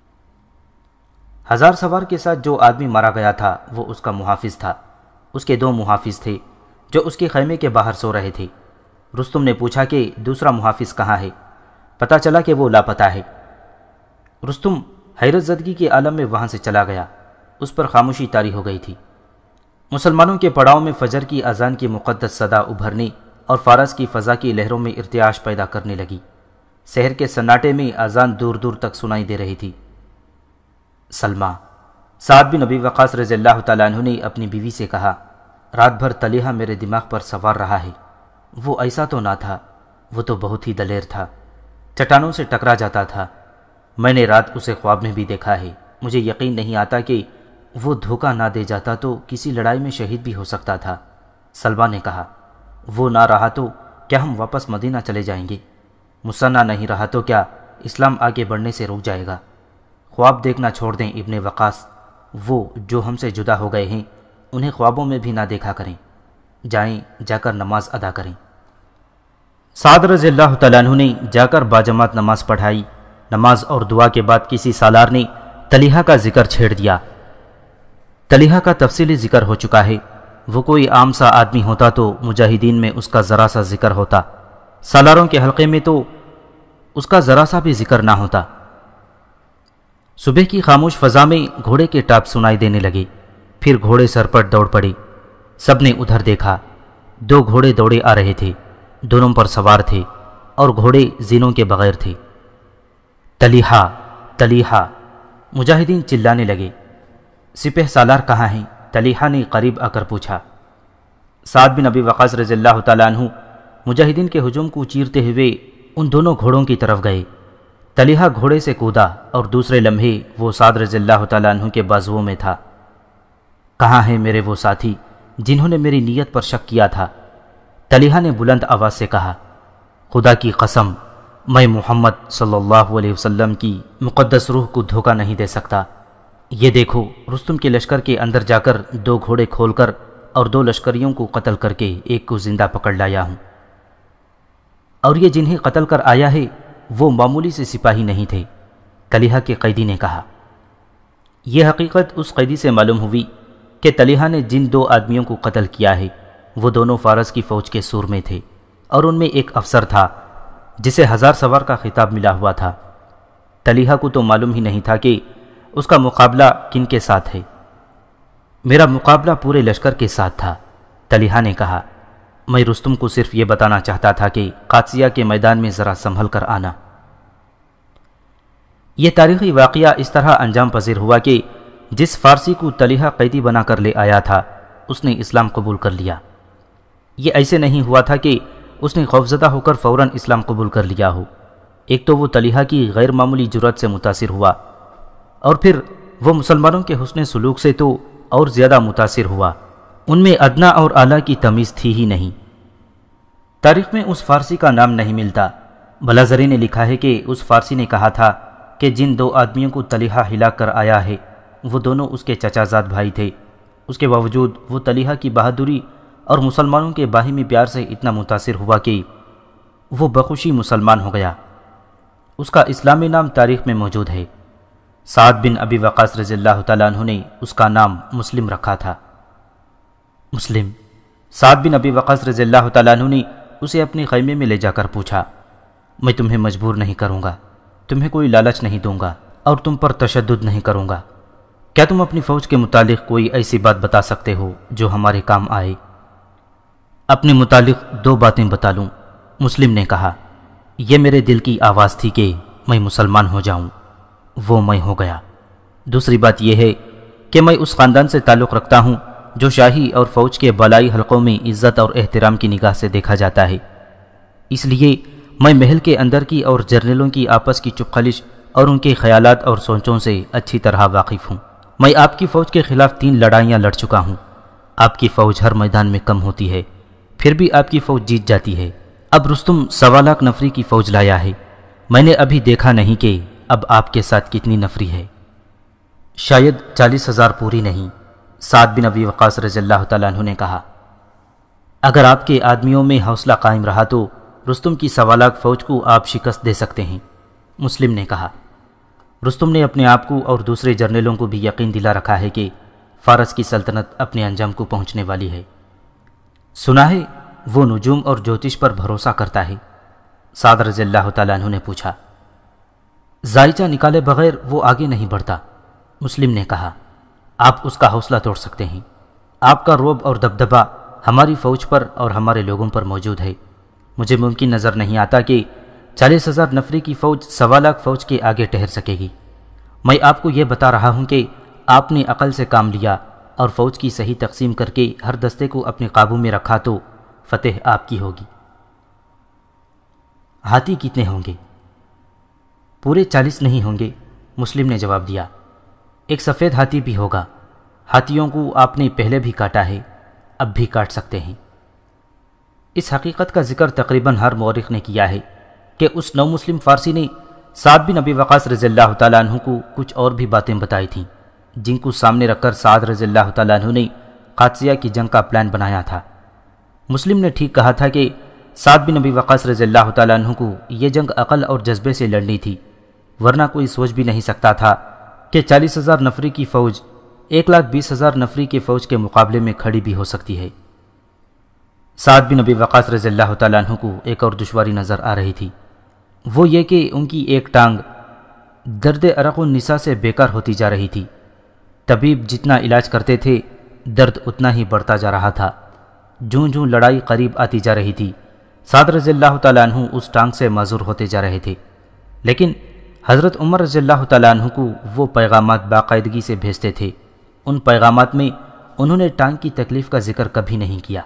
ہزار سوار کے ساتھ جو آدمی مارا گیا تھا وہ اس کا محافظ تھا۔ اس کے دو محافظ تھے جو اس کے خیمے کے باہر سو رہے تھے۔ رستم نے پوچھا کہ دوسرا محافظ کہاں ہے؟ پتہ چلا کہ وہ لاپتہ ہے۔ رستم حیرت زدگی کے عالم میں وہاں سے چلا گیا۔ اس پر خاموشی طاری ہو گئی تھی۔ مسلمانوں کے پڑاؤ میں فجر کی اذان کی مقدس صدا ابھرنے اور فارس کی فضا کی لہروں میں ارتعاش پیدا کرنے لگی۔ شہر کے سناٹے میں اذان دور دور تک سنائی دے رہی تھی۔ سلمہ، سعد بن ابی وقاص رضی اللہ تعالیٰ عنہ نے اپنی بیوی سے کہا، رات بھر تلیہا میرے دماغ پر سوار رہا ہے۔ وہ ایسا تو نہ تھا، وہ تو بہت ہی دلیر تھا، چٹانوں سے ٹکرا جاتا تھا۔ میں نے رات اسے خواب میں بھی دیکھا ہے۔ مجھے یقین نہیں آتا کہ وہ دھوکہ نہ دے جاتا تو کسی لڑائی میں شہید بھی ہو سکتا تھا۔ سلمہ نے کہا، وہ نہ رہا تو کیا ہم واپس مدینہ چلے جائیں گے؟ مسنہ نہیں رہا تو کیا اسلام آگے بڑھنے سے رک جائے گا؟ خواب دیکھنا چھوڑ دیں ابن وقاص، وہ جو ہم سے جدا ہو گئے ہیں انہیں خوابوں میں بھی نہ دیکھا کریں۔ جائیں، جا کر نماز ادا کریں۔ سعد رضی اللہ تعالیٰ عنہ نے جا کر باجماعت نماز پڑھائی۔ نماز اور دعا کے بعد کسی سالار نے طلیحہ کا ذکر چھیڑ دیا۔ طلیحہ کا تفصیلی ذکر ہو چکا ہے، وہ کوئی عام سا آدمی ہوتا تو مجاہدین میں اس کا ذرا سا ذکر ہوتا، سالاروں کے حلقے میں تو اس کا ذرا سا بھی ذکر نہ ہوتا۔ صبح کی خاموش فضا میں گھوڑے کے ٹاپ سنائی دینے لگے، پھر گھوڑے سر پر دوڑ پڑے۔ سب نے ادھر دیکھا، دو گھوڑے دوڑے آ رہے تھے، دونوں پر سوار تھے اور گھوڑے زینوں کے بغیر تھے۔ طلیحہ طلیحہ، مجاہدین چلانے لگے۔ سپہ سالار کہاں ہیں؟ طلیحہ نے قریب آ کر پوچھا۔ سعد بن ابی وقاص رضی اللہ تعالیٰ عنہ مجاہدین کے ہجوم کو چیرتے ہوئے ان دونوں گھوڑوں کی طرف گئے۔ طلیحہ گھوڑے سے کودا اور دوسرے لمحے وہ سعد رضی اللہ تعالیٰ عنہ کے بازوؤں میں تھا۔ کہاں ہیں میرے وہ ساتھی جنہوں نے میری نیت پر شک کیا تھا؟ طلیحہ نے بلند آواز سے کہا، خدا کی قسم میں محمد صلی اللہ علیہ وسلم کی مقدس روح کو دھوکہ نہیں دے سکتا۔ یہ دیکھو، رستم کے لشکر کے اندر جا کر دو گھوڑے کھول کر اور دو لشکریوں کو قتل کر کے ایک کو زندہ پکڑ لایا ہوں، اور یہ جنہیں قتل کر آیا ہے وہ معمولی سے سپاہی نہیں تھے۔ طلیحہ کے قیدی نے کہا۔ یہ حقیقت اس قیدی سے معلوم ہوئی کہ طلیحہ نے جن دو آدمیوں کو قتل کیا ہے وہ دونوں فارس کی فوج کے سور میں تھے، اور ان میں ایک افسر تھا جسے ہزار سوار کا خطاب ملا ہوا تھا۔ طلیحہ کو تو معلوم ہی نہیں تھا کہ اس کا مقابلہ کن کے ساتھ ہے۔ میرا مقابلہ پورے لشکر کے ساتھ تھا، طلیحہ نے کہا۔ میں رستم کو صرف یہ بتانا چاہتا تھا کہ قادسیہ کے میدان میں ذرا سنبھل کر آنا۔ یہ تاریخی واقعہ اس طرح انجام پذیر ہوا کہ جس فارسی کو طلیحہ قیدی بنا کر لے آیا تھا اس نے اسلام قبول کر لیا۔ یہ ایسے نہیں ہوا تھا کہ اس نے خوفزدہ ہو کر فوراً اسلام قبول کر لیا ہو۔ ایک تو وہ طلیحہ کی غیر معمولی جرأت سے متاثر ہوا، اور پھر وہ مسلمانوں کے حسن سلوک سے تو اور زیادہ متاثر ہوا۔ ان میں ادنا اور اعلیٰ کی تمیز تھی ہی نہیں۔ تاریخ میں اس فارسی کا نام نہیں ملتا۔ بلازری نے لکھا ہے کہ اس فارسی نے کہا تھا کہ جن دو آدمیوں کو طلیحہ ہلاک کر آیا ہے وہ دونوں اس کے چچا زاد بھائی تھے۔ اس کے باوجود وہ طلیحہ کی بہادری اور مسلمانوں کے باہمی پیار سے اتنا متاثر ہوا کہ وہ بخوشی مسلمان ہو گیا۔ اس کا اسلامی نام تاریخ میں موجود ہے۔ سعد بن ابی وقاص رضی اللہ تعالیٰ عنہ نے اس کا نام مسلم رکھا تھا۔ مسلم۔ سعد بن ابی وقاص رضی اللہ تعالیٰ عنہ نے اسے اپنے خیمے میں لے جا کر پوچھا، میں تمہیں مجبور نہیں کروں گا، تمہیں کوئی لالچ نہیں دوں گا اور تم پر تشدد نہیں کروں گا۔ کیا تم اپنی فوج کے متعلق کوئی ایسی بات بتا سکتے ہو جو ہمارے کام آئے؟ اپنے متعلق دو باتیں بتا لوں، مسلم نے کہا۔ یہ میرے دل کی آواز تھی کہ میں مسلمان ہو جاؤں، وہ میں ہو گیا۔ دوسری بات یہ ہے کہ میں اس خاندان سے تعلق رکھتا ہوں جو شاہی اور فوج کے بالائی حلقوں میں عزت اور احترام کی نگاہ سے دیکھا جاتا ہے۔ اس لیے میں محل کے اندر کی اور جرنیلوں کی آپس کی چپ خلش اور ان کے خیالات اور سوچوں سے اچھی طرح واقف ہوں۔ میں آپ کی فوج کے خلاف تین لڑائیاں لڑ چکا ہوں۔ آپ کی فوج ہر میدان میں کم ہوتی ہے، پھر بھی آپ کی فوج جیت جاتی ہے۔ اب رستم سوا لاکھ نفری کی فوج لایا ہے، میں نے ابھی دیکھا نہیں کہ اب آپ کے ساتھ کتنی نفری ہے۔ شاید چالیس ہزار پوری نہیں، سعد بن ابی وقاص رضی اللہ تعالیٰ عنہ نے کہا۔ اگر آپ کے آدمیوں میں حوصلہ قائم رہا تو رستم کی سوا لاکھ فوج کو آپ شکست دے سکتے ہیں، مسلم نے کہا۔ رستم نے اپنے آپ کو اور دوسرے جرنیلوں کو بھی یقین دلا رکھا ہے کہ فارس کی سلطنت اپنے انجام کو پہنچنے والی ہے۔ سنا ہے وہ نجوم اور جوتش پر بھروسہ کرتا ہے، سعد رضی اللہ تعالیٰ عنہ نے پوچھا۔ زائچہ نکالے بغیر وہ آگے نہیں بڑھتا، مسلم نے کہا۔ آپ اس کا حوصلہ توڑ سکتے ہیں۔ آپ کا رعب اور دبدبہ ہماری فوج پر اور ہمارے لوگوں پر موجود ہے۔ مجھے ممکن نظر نہیں آتا کہ چالیس ہزار نفری کی فوج سوا لاکھ فوج کے آگے ٹھہر سکے گی۔ میں آپ کو یہ بتا رہا ہوں کہ آپ نے عقل سے کام لیا اور فوج کی صحیح تقسیم کر کے ہر دستے کو اپنے قابو میں رکھا تو فتح آپ کی ہوگی۔ ہاتھی کتنے ہوں گے؟ پورے چالیس نہیں ہوں گے، مسلم نے جواب دیا۔ ایک سفید ہاتھی بھی ہوگا۔ ہاتھیوں کو آپ نے پہلے بھی کاٹا ہے، اب بھی کاٹ سکتے ہیں۔ اس حقیقت کا ذکر تقریباً ہر مورخ نے کیا ہے کہ اس نو مسلم فارسی نے سعد بن ابی وقاص رضی اللہ تعالیٰ عنہ کو کچھ اور بھی باتیں بتائی تھیں جن کو سامنے رکھ کر سعد رضی اللہ تعالیٰ عنہ نے قادسیہ کی جنگ کا پلان بنایا تھا۔ مسلم نے ٹھیک کہا تھا کہ سعد بن ابی وقاص رضی اللہ تعالیٰ عنہ کو یہ جنگ عقل اور جذبے سے لڑنی تھی۔ ورنہ کوئی سوچ بھی نہیں سکتا تھا کہ چالیس ہزار نفری کی فوج ایک لاکھ بیس ہزار نفری کی فوج کے مقابلے میں کھڑی بھی ہو سکتی ہے۔ سعد بن ابی وقاص رضی اللہ تعالیٰ عنہ کو ایک اور دشواری نظر آ رہی تھی، وہ یہ کہ ان کی ایک ٹانگ درد عرق النساء سے بیکار ہوتی جا رہی تھی۔ طبیب جتنا علاج کرتے تھے درد اتنا ہی بڑھتا جا رہا تھا۔ جوں جوں لڑائی قریب آتی جا رہی تھی، سعد رضی اللہ تعالیٰ عنہ اس ٹانگ سے معذور ہوتے جا رہے تھے، لیکن حضرت عمر رضی اللہ تعالیٰ عنہ کو وہ پیغامات باقاعدگی سے بھیجتے تھے۔ ان پیغامات میں انہوں نے ٹانگ کی تکلیف کا ذکر کبھی نہیں کیا۔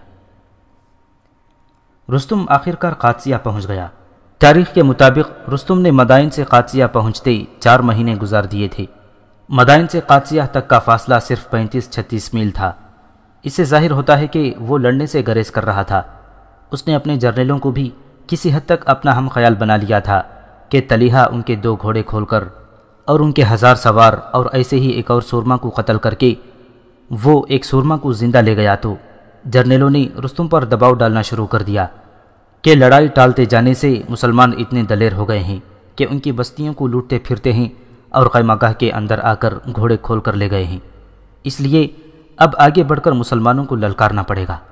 رستم آخر کار قادسیہ پہنچ گیا۔ تاریخ کے مطابق رستم نے مدائن سے قادسیہ پہنچتے چار مہینے گزار دیے تھے۔ مدائن سے قادسیہ تک کا فاصلہ صرف پینتیس چھتیس میل تھا۔ اس سے ظاہر ہوتا ہے کہ وہ لڑنے سے گریز کر رہا تھا۔ اس نے اپنے جرنیلوں کو بھی کسی حد تک اپنا ہم خیال بنا لیا تھا کہ طلیحہ ان کے دو گھوڑے کھول کر اور ان کے ہزار سوار اور ایسے ہی ایک اور سورما کو قتل کر کے وہ ایک سورما کو زندہ لے گیا تو جرنیلوں نے رستم پر دباؤ ڈالنا شروع کر دیا کہ لڑائی ٹالتے جانے سے مسلمان اتنے دلیر ہو گئے ہیں کہ ان کی بستیوں کو لوٹتے پھرتے ہیں اور خیمہ گاہ کے اندر آ کر گھوڑے کھول کر لے گئے ہیں، اس لیے اب آگے بڑھ کر مسلمانوں کو للکارنا پڑے گا۔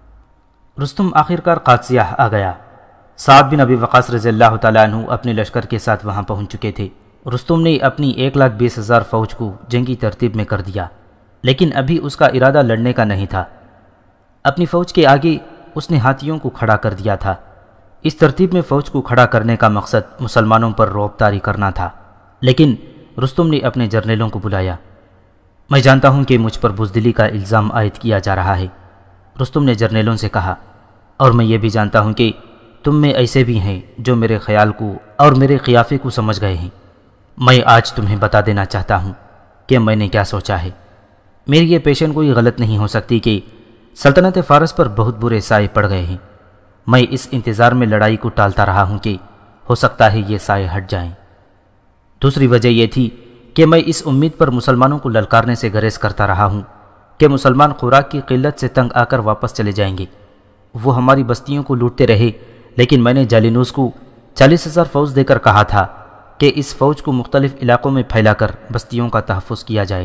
رستم آخر کار قادسیہ آ گیا۔ سعد بن ابی وقاص رضی اللہ تعالیٰ عنہ اپنے لشکر کے ساتھ وہاں پہنچ چکے تھے۔ رستم نے اپنی ایک لاکھ بیس ہزار فوج کو جنگی ترتیب میں کر دیا، لیکن ابھی اس کا ارادہ لڑنے کا نہیں تھا۔ اپنی فوج کے آگے اس نے ہاتھیوں کو کھڑا کر دیا تھا۔ اس ترتیب میں فوج کو کھڑا کرنے کا مقصد مسلمانوں پر رعب طاری کرنا تھا، لیکن رستم نے اپنے جرنیلوں کو بلایا۔ میں جانتا ہوں کہ مجھ پر بزدلی کا الزام عائد کیا جا رہا ہے، رستم نے جرنیلوں سے کہا، اور میں یہ بھی جانتا ہوں کہ تم میں ایسے بھی ہیں جو میرے خیال کو اور میرے قیافے کو سمجھ گئے ہیں۔ میں آج تمہیں بتا دینا چاہتا ہوں کہ میں نے کیا سوچا ہے۔ میری یہ پیشن گوئی غلط نہیں ہو سکتی کہ سلطنت فارس پر بہت برے سائے پڑ گئے ہیں۔ میں اس انتظار میں لڑائی کو ٹالتا رہا ہوں کہ ہو سکتا ہے یہ سائے ہٹ جائیں۔ دوسری وجہ یہ تھی کہ میں اس امید پر مسلمانوں کو للکارنے سے گریز کرتا رہا ہوں کہ مسلمان خوراک کی قلت سے تنگ آ کر واپس چلے جائیں گے۔ وہ ہماری بستیوں کو لوٹتے رہے، لیکن میں نے جالینوس کو چالیس ہزار فوج دے کر کہا تھا کہ اس فوج کو مختلف علاقوں میں پھیلا کر بستیوں کا تحفظ کیا جائے۔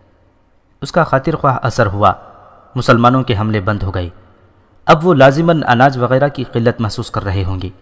اس کا خاطر خواہ اثر ہوا، مسلمانوں کے حملے بند ہو گئے۔ اب وہ لازماً اناج وغیرہ کی قلت محسوس کر رہے ہوں گے۔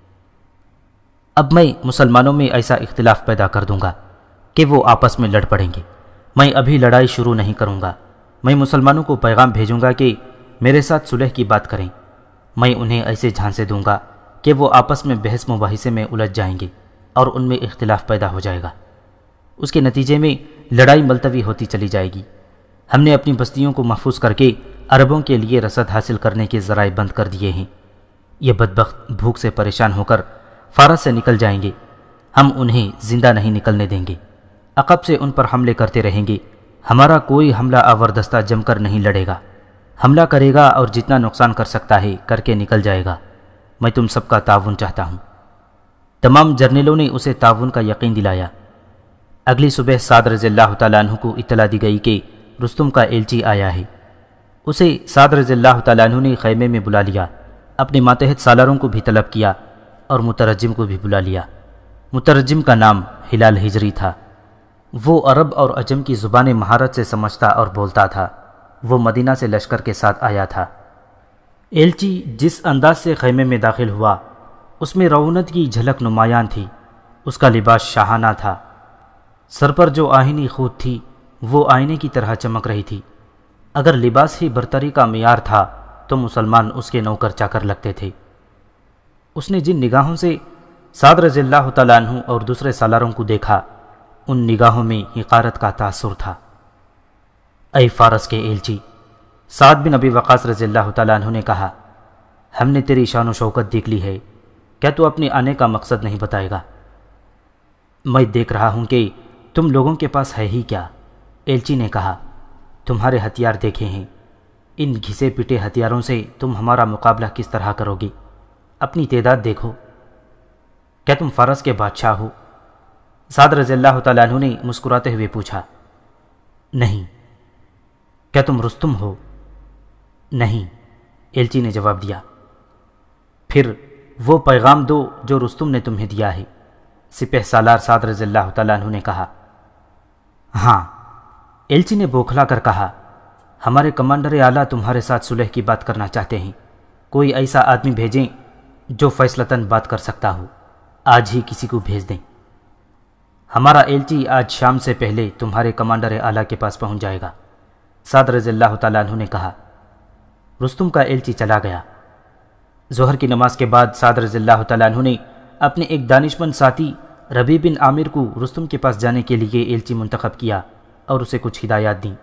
اب میں مسلمانوں میں ایسا اختلاف پیدا کر دوں گا کہ وہ آپس میں لڑ پڑیں گے۔ میں ابھی لڑائی شروع نہیں کروں گا، میں مسلمانوں کو پیغام بھیجوں گا کہ میرے ساتھ صلح کی بات کریں۔ میں انہیں ایسے جھانسے دوں گا کہ وہ آپس میں بحث مباحثے میں الجھ جائیں گے اور ان میں اختلاف پیدا ہو جائے گا۔ اس کے نتیجے میں لڑائی ملتوی ہوتی چلی جائے گی۔ ہم نے اپنی بستیوں کو محفوظ کر کے عربوں کے لیے رسد حاصل کرنے کے ذرائع بند کر دیے ہیں۔ یہ بدبخت بھوک سے پریشان ہو کر فارس سے نکل جائیں گے، ہم انہیں زندہ نہیں نکلنے دیں گے۔ عقب سے ان پر حملے کرتے رہیں گے۔ ہمارا کوئی حملہ آور دستہ جم کر نہیں لڑے گا، حملہ کرے گا اور جتنا نقصان کر سکتا ہے کر کے نکل جائے گا۔ میں تم سب کا تعاون چاہتا ہوں۔ تمام جرنیلوں نے اسے تعاون کا یقین دلایا۔ اگلی صبح سعد رضی اللہ تعالیٰ عنہ کو اطلاع دی گئی کہ رستم کا ایلچی آیا ہے۔ اسے سعد رضی اللہ تعالیٰ عنہ نے خیمے میں بلا لیا، اپنے ماتحت سالاروں کو بھی طلب کیا اور مترجم کو بھی بلا لیا۔ مترجم کا نام ہلال ہجری تھا۔ وہ عرب اور عجم کی زبانیں مہارت سے سمجھتا اور بولتا تھا۔ وہ مدینہ سے لشکر کے ساتھ آیا تھا۔ ایلچی جس انداز سے خیمے میں داخل ہوا اس میں رعونت کی جھلک نمایاں تھی۔ اس کا لباس شاہانہ تھا، سر پر جو آہنی خود تھی وہ آئینے کی طرح چمک رہی تھی۔ اگر لباس ہی برتری کا معیار تھا تو مسلمان اس کے نوکر چاکر لگتے تھے۔ اس نے جن نگاہوں سے سعد رضی اللہ تعالیٰ عنہ اور دوسرے سالاروں کو دیکھا، ان نگاہوں میں حقارت کا تاثر تھا۔ اے فارس کے ایلچی، سعد بن ابی وقاص رضی اللہ تعالیٰ عنہ نے کہا، ہم نے تیری شان و شوکت دیکھ لی ہے، کیا تو اپنے آنے کا مقصد نہیں بتائے گا؟ میں دیکھ رہا ہوں کہ تم لوگوں کے پاس ہے ہی کیا؟ ایلچی نے کہا، تمہارے ہتھیار دیکھے ہیں، ان گھسے پٹے ہتھیاروں سے تم ہمارا مقابلہ کس طرح کرو گی؟ اپنی تعداد دیکھو، کیا تم فارس کے بادشاہ ہو؟ سعد رضی اللہ تعالیٰ عنہ نے مسکراتے ہوئے پوچھا۔ نہیں۔ کیا تم رستم ہو؟ نہیں، ایلچی نے جواب دیا۔ پھر وہ پیغام دو جو رستم نے تمہیں دیا ہے۔ सिपह सालार साद रज़ी अल्लाह तआला अन्हु ने कहा। हाँ, एलची ने बौखला कर कहा, हमारे कमांडर आला तुम्हारे साथ सुलह की बात करना चाहते हैं। कोई ऐसा आदमी भेजें जो फैसलतन बात कर सकता हो। आज ही किसी को भेज दें। हमारा एलची आज शाम से पहले तुम्हारे कमांडर आला के पास पहुंच जाएगा, साद रज़ी अल्लाह तआला अन्हु ने कहा। रुस्तुम का एलची चला गया। ज़ोहर की नमाज के बाद साद रज़ी अल्लाह तआला अन्हु ने अपने एक दानिशमंद साथी रबी बिन आमिर को रुस्तुम के पास जाने के लिए एलची मुंतखब किया और उसे कुछ हिदायत दी।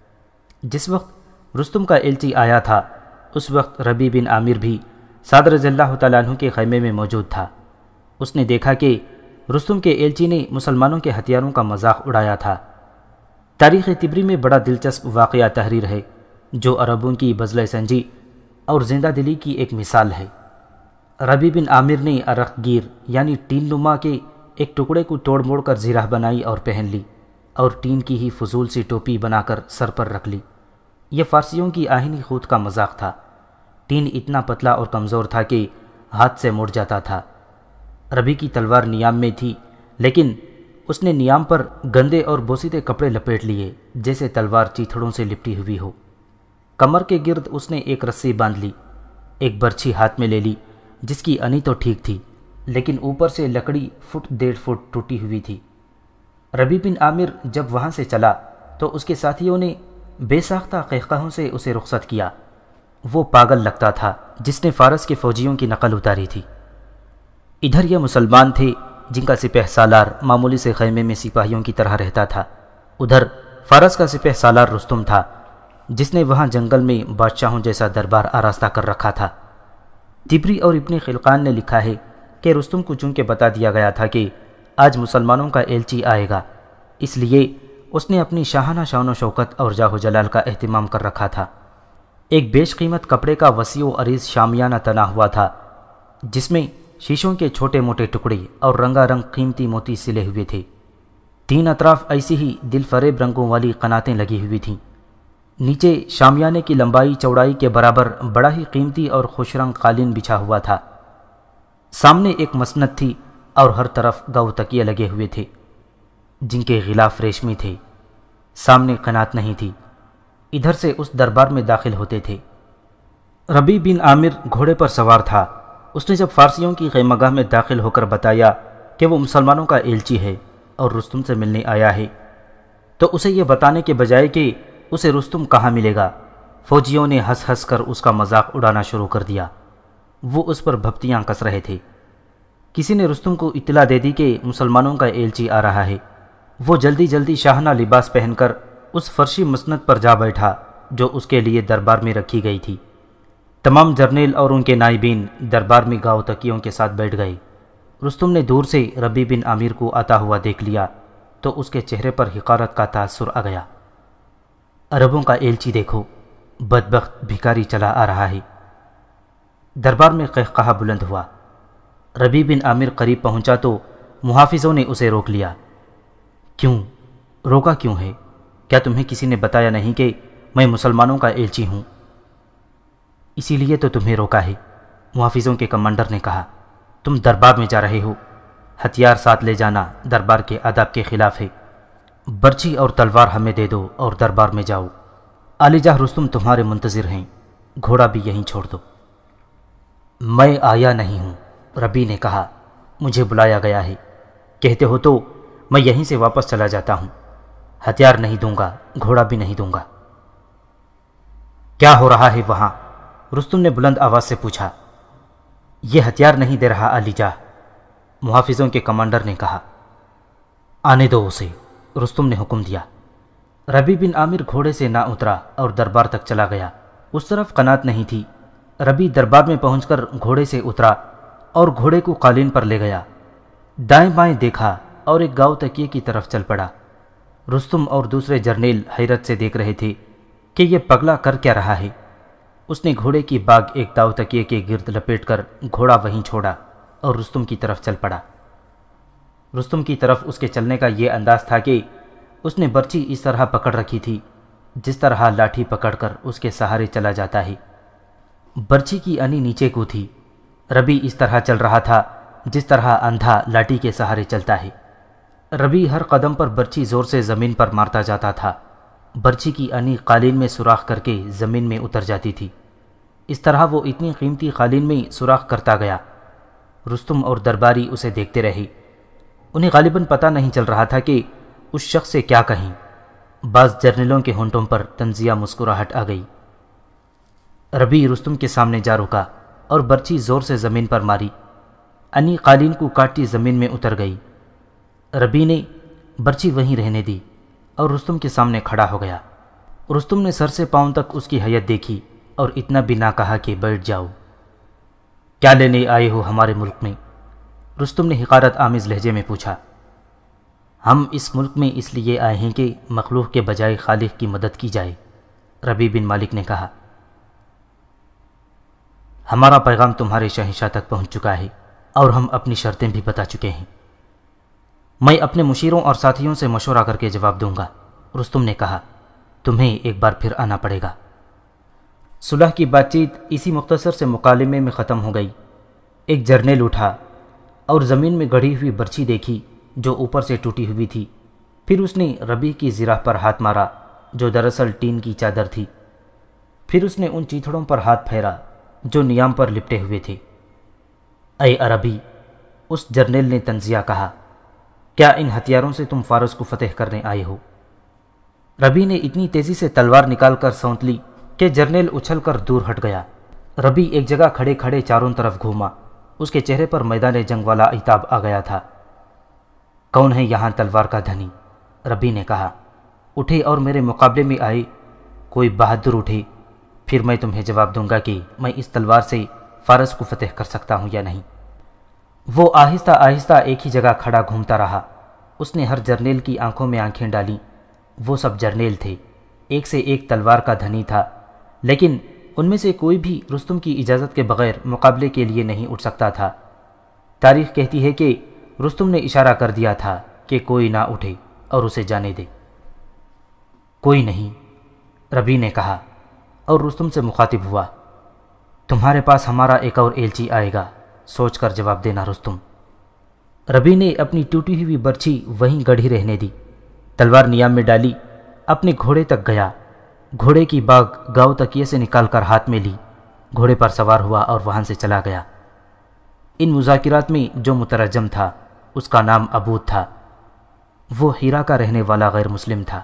जिस वक्त रुस्तुम का एलची आया था उस वक्त रबी बिन आमिर भी साद रज़ी अल्लाह तआला अन्हु के खैमे में मौजूद था। उसने देखा कि रुस्तुम के एलची ने मुसलमानों के हथियारों का मजाक उड़ाया था। तारीख़ तिबरी में बड़ा दिलचस्प वाक़या तहरीर है जो अरबों की बज़ल संजी और जिंदा दिली की एक मिसाल है। रबी बिन आमिर ने अरखगीर यानी टीन नुमा के एक टुकड़े को तोड़ मोड़ कर ज़िराह बनाई और पहन ली और टीन की ही फजूल सी टोपी बनाकर सर पर रख ली। यह फ़ारसियों की आहिनी खूद का मजाक था। टीन इतना पतला और कमज़ोर था कि हाथ से मुड़ जाता था। रबी की तलवार नियाम में थी, लेकिन उसने नियाम पर गंदे और बोसीदे कपड़े लपेट लिए जैसे तलवार चीथड़ों से लिपटी हुई हो। कमर के गिर्द उसने एक रस्सी बांध ली, एक बर्छी हाथ में ले ली जिसकी अनी तो ठीक थी, लेकिन ऊपर से लकड़ी फुट डेढ़ फुट टूटी हुई थी। रबी बिन आमिर जब वहाँ से चला तो उसके साथियों ने बेसाख्ता कहकहों से उसे रुखसत किया। वो पागल लगता था जिसने फारस के फौजियों की नकल उतारी थी। इधर ये मुसलमान थे जिनका सिपह सालार मामूली से खैमे में सिपाहियों की तरह रहता था। उधर फारस का सिपह सालार रुस्तुम था जिसने वहाँ जंगल में बादशाहों जैसा दरबार आरास्ता कर रखा था। तिबरी और इब्ने खिलकान ने लिखा है कि रुस्तुम को चूँकि बता दिया गया था कि आज मुसलमानों का एलची आएगा, इसलिए उसने अपनी शाहाना शान शौकत और जाहो जलाल का एहतिमाम कर रखा था। एक बेशकीमत कपड़े का वसीओ अरीज शामियाना तना हुआ था जिसमें शीशों के छोटे मोटे टुकड़े और रंगारंग कीमती मोती सिले हुए थे। तीन अतराफ ऐसी ही दिल फरेब रंगों वाली कनातें लगी हुई थीं। नीचे शामियाने की लंबाई चौड़ाई के बराबर बड़ा ही कीमती और खुशरंग कालीन बिछा हुआ था। सामने एक मसनद थी और हर तरफ गौ तकिए लगे हुए थे जिनके गिलाफ रेशमी थे। सामने कनात नहीं थी। इधर से उस दरबार में दाखिल होते थे। रबी बिन आमिर घोड़े पर सवार था। उसने जब फारसियों की खैमगाह में दाखिल होकर बताया कि वो मुसलमानों का एलची है और रुस्तुम से मिलने आया है, तो उसे ये बताने के बजाय कि उसे रुस्तुम कहाँ मिलेगा, फौजियों ने हंस हंस कर उसका मजाक उड़ाना शुरू कर दिया। वो उस पर भपतियाँ कस रहे थे। किसी ने रुस्तुम को इत्तला दे दी कि मुसलमानों का एलची आ रहा है। वो जल्दी जल्दी शाहना लिबास पहनकर उस फर्शी मसनद पर जा बैठा जो उसके लिए दरबार में रखी गई थी। तमाम जर्नेल और उनके नाइबीन दरबार में गाँव तकियों के साथ बैठ गए। रुस्तुम ने दूर से रबी बिन आमिर को आता हुआ देख लिया तो उसके चेहरे पर हिकारत का तासुर आ गया। अरबों का एलची देखो, बदबख्त भिखारी चला आ रहा है। दरबार में कहकहा बुलंद हुआ। रबी बिन आमिर करीब पहुंचा तो मुहाफिजों ने उसे रोक लिया। क्यों रोका क्यों है? क्या तुम्हें किसी ने बताया नहीं कि मैं मुसलमानों का एलची हूं? इसीलिए तो तुम्हें रोका है, मुहाफिजों के कमांडर ने कहा। तुम दरबार में जा रहे हो, हथियार साथ ले जाना दरबार के आदाब के खिलाफ है। बर्छी और तलवार हमें दे दो और दरबार में जाओ। आलिजाह रुस्तुम तुम्हारे मुंतजिर हैं, घोड़ा भी यहीं छोड़ दो। मैं आया नहीं हूँ, रबी ने कहा। मुझे बुलाया गया है। कहते हो तो मैं यहीं से वापस चला जाता हूँ। हथियार नहीं दूंगा, घोड़ा भी नहीं दूंगा। क्या हो रहा है वहाँ? रुस्तुम ने बुलंद आवाज़ से पूछा। यह हथियार नहीं दे रहा आलिजाह, मुहाफिजों के कमांडर ने कहा। आने दो उसे, रुस्तुम ने हुक्म दिया। रबी बिन आमिर घोड़े से ना उतरा और दरबार तक चला गया। उस तरफ कनात नहीं थी। रबी दरबार में पहुंचकर घोड़े से उतरा और घोड़े को कालीन पर ले गया। दाएं बाएं देखा और एक गाँव तकिए की तरफ चल पड़ा। रुस्तुम और दूसरे जर्नेल हैरत से देख रहे थे कि यह पगला कर क्या रहा है। उसने घोड़े की बाग एक दाव तकिए के गिर्द लपेटकर घोड़ा वहीं छोड़ा और रुस्तुम की तरफ चल पड़ा। रुस्तुम की तरफ उसके चलने का ये अंदाज था कि उसने बर्छी इस तरह पकड़ रखी थी जिस तरह लाठी पकड़कर उसके सहारे चला जाता है। बर्छी की अनी नीचे को थी। रबी इस तरह चल रहा था جس طرح اندھا لاٹھی کے سہارے چلتا ہے۔ ربی ہر قدم پر برچھی زور سے زمین پر مارتا جاتا تھا۔ برچھی کی انی قالین میں سوراخ کر کے زمین میں اتر جاتی تھی۔ اس طرح وہ اتنی قیمتی قالین میں سوراخ کرتا گیا۔ رستم اور درباری اسے دیکھتے رہے۔ انہیں غالباً پتہ نہیں چل رہا تھا کہ اس شخص سے کیا کہیں۔ بعض جرنیلوں کے ہونٹوں پر طنزیہ مسکراہٹ آ گئی۔ ربی رستم کے سامنے جا رکا اور برچھی زور سے زمین پر ماری۔ انی قالین کو کاٹتی زمین میں اتر گئی۔ ربی نے برچھی وہیں رہنے دی اور رستم کے سامنے کھڑا ہو گیا۔ رستم نے سر سے پاؤں تک اس کی حیت دیکھی اور اتنا بھی نہ کہا کہ بیٹھ جاؤ۔ کیا لینے آئے ہو ہمارے ملک میں؟ رستم نے حقارت آمیز لہجے میں پوچھا۔ ہم اس ملک میں اس لیے آئے ہیں کہ مخلوق کے بجائے خالق کی مدد کی جائے، ربی بن مالک نے کہا۔ ہمارا پیغام تمہارے شہنشاہ تک پہنچ چکا ہے اور ہم اپنی شرطیں بھی بتا چکے ہیں۔ میں اپنے مشیروں اور ساتھیوں سے مشورہ کر کے جواب دوں گا، رستم نے کہا۔ تمہیں ایک بار پھر آنا پڑے گا۔ صلح کی بات چیت اسی مختصر سے مکالمے میں ختم ہو گئی۔ ایک جرنیل اٹھا اور زمین میں گڑھی ہوئی برچھی دیکھی جو اوپر سے ٹوٹی ہوئی تھی۔ پھر اس نے ربی کی زرہ پر ہاتھ مارا جو دراصل ٹین کی چادر تھی۔ پھر اس نے ان چیتھڑوں پر ہاتھ پھیرا جو نیام پر لپٹے ہوئے تھے۔ اے عربی، اس جرنیل نے طنزیہ کہا، کیا ان ہتھیاروں سے تم فارس کو فتح کرنے آئے ہو؟ ربی نے اتنی تیزی سے تلوار نکال کر سونت لی کہ جرنیل اچھل کر دور ہٹ گیا۔ ربی ایک جگہ کھڑے کھڑے چاروں طرف گھوما۔ اس کے چہرے پر میدان جنگ والا عتاب آ گیا تھا۔ کون ہے یہاں تلوار کا دھنی؟ ربی نے کہا۔ اٹھے اور میرے مقابلے میں آئے، کوئی بہادر اٹھے، پھر میں تمہیں جواب دوں گا کہ میں اس تلوار سے فارس کو فتح کر سکتا ہوں یا نہیں۔ وہ آہستہ آہستہ ایک ہی جگہ کھڑا گھومتا رہا۔ اس نے ہر جرنیل کی آنکھوں میں آنکھیں ڈالیں۔ وہ سب جرنیل تھے، ایک سے ایک تلوار کا دھنی تھا، لیکن ان میں سے کوئی بھی رستم کی اجازت کے بغیر مقابلے کے لیے نہیں اٹھ سکتا تھا۔ تاریخ کہتی ہے کہ رستم نے اشارہ کر دیا تھا کہ کوئی نہ اٹھے اور اسے جانے دے۔ کوئی نہیں، ربی نے کہا اور رستم سے مخاطب ہوا۔ تمہارے پاس ہمارا ایک اور ایلچی آئے گا، سوچ کر جواب دینا رستم۔ ربی نے اپنی ٹوٹی ہوئی برچھی وہیں گڑھی رہنے دی، تلوار نیام میں ڈالی، اپنے گھوڑے تک گیا، گھوڑے کی باگ گاؤ تکیے سے نکال کر ہاتھ میں لی، گھوڑے پر سوار ہوا اور وہاں سے چلا گیا۔ ان مذاکرات میں جو مترجم تھا اس کا نام عبود تھا۔ وہ ہیرا کا رہنے والا غیر مسلم تھا۔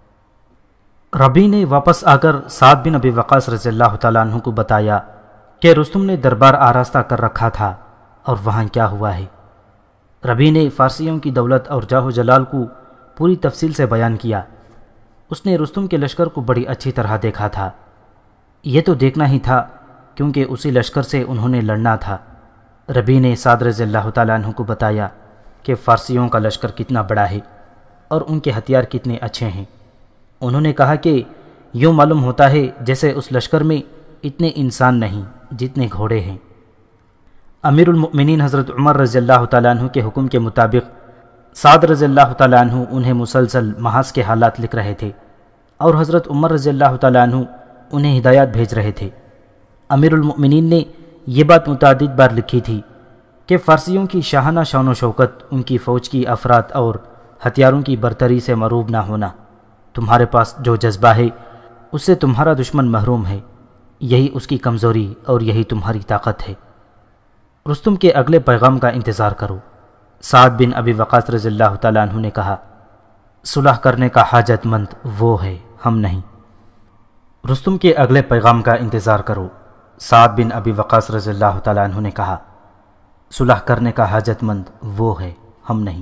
ربی نے واپس آ کر سعد بن ابی وقاص رضی اللہ تعالیٰ عنہ کو بتایا کہ رستم نے دربار آراستہ کر رکھا تھا اور وہاں کیا ہوا ہے۔ ربی نے فارسیوں کی دولت اور جاہ و جلال کو پوری تفصیل سے بیان کیا۔ اس نے رستم کے لشکر کو بڑی اچھی طرح دیکھا تھا۔ یہ تو دیکھنا ہی تھا کیونکہ اسی لشکر سے انہوں نے لڑنا تھا۔ ربی نے سعد رضی اللہ تعالیٰ عنہ کو بتایا کہ فارسیوں کا لشکر کتنا بڑا ہے اور ان کے ہتھیار کتنے اچھے ہیں۔ انہوں نے کہا کہ یوں معلوم ہوتا ہے جیسے اس لشکر میں اتنے انسان نہیں جتنے گھوڑے ہیں۔ امیر المؤمنین حضرت عمر رضی اللہ تعالیٰ عنہ کے حکم کے مطابق سعد رضی اللہ تعالیٰ عنہ انہیں مسلسل محاذ کے حالات لکھ رہے تھے اور حضرت عمر رضی اللہ تعالیٰ عنہ انہیں ہدایات بھیج رہے تھے۔ امیر المؤمنین نے یہ بات متعدد بار لکھی تھی کہ فارسیوں کی شاہانہ شان و شوکت، ان کی فوج کی افراد اور ہتھیاروں کی برتری سے مروب نہ ہونا۔ تمہارے پاس جو جذبہ ہے اس سے تمہارا دشمن محروم ہے، یہی اس کی کمزوری اور یہی تمہاری طاقت ہے۔ رستم کے اگلے پیغام کا انتظار کرو۔ سعد بن ابی وقاص رضی اللہ تعالیٰ عنہ نے کہا، صلح کرنے کا حاجت مند وہ ہے، ہم نہیں۔ رستم کے اگلے پیغام کا انتظار کرو۔ سعد بن ابی وقاص رضی اللہ تعالیٰ عنہ نے کہا، صلح کرنے کا حاجت مند وہ ہے، ہم نہیں۔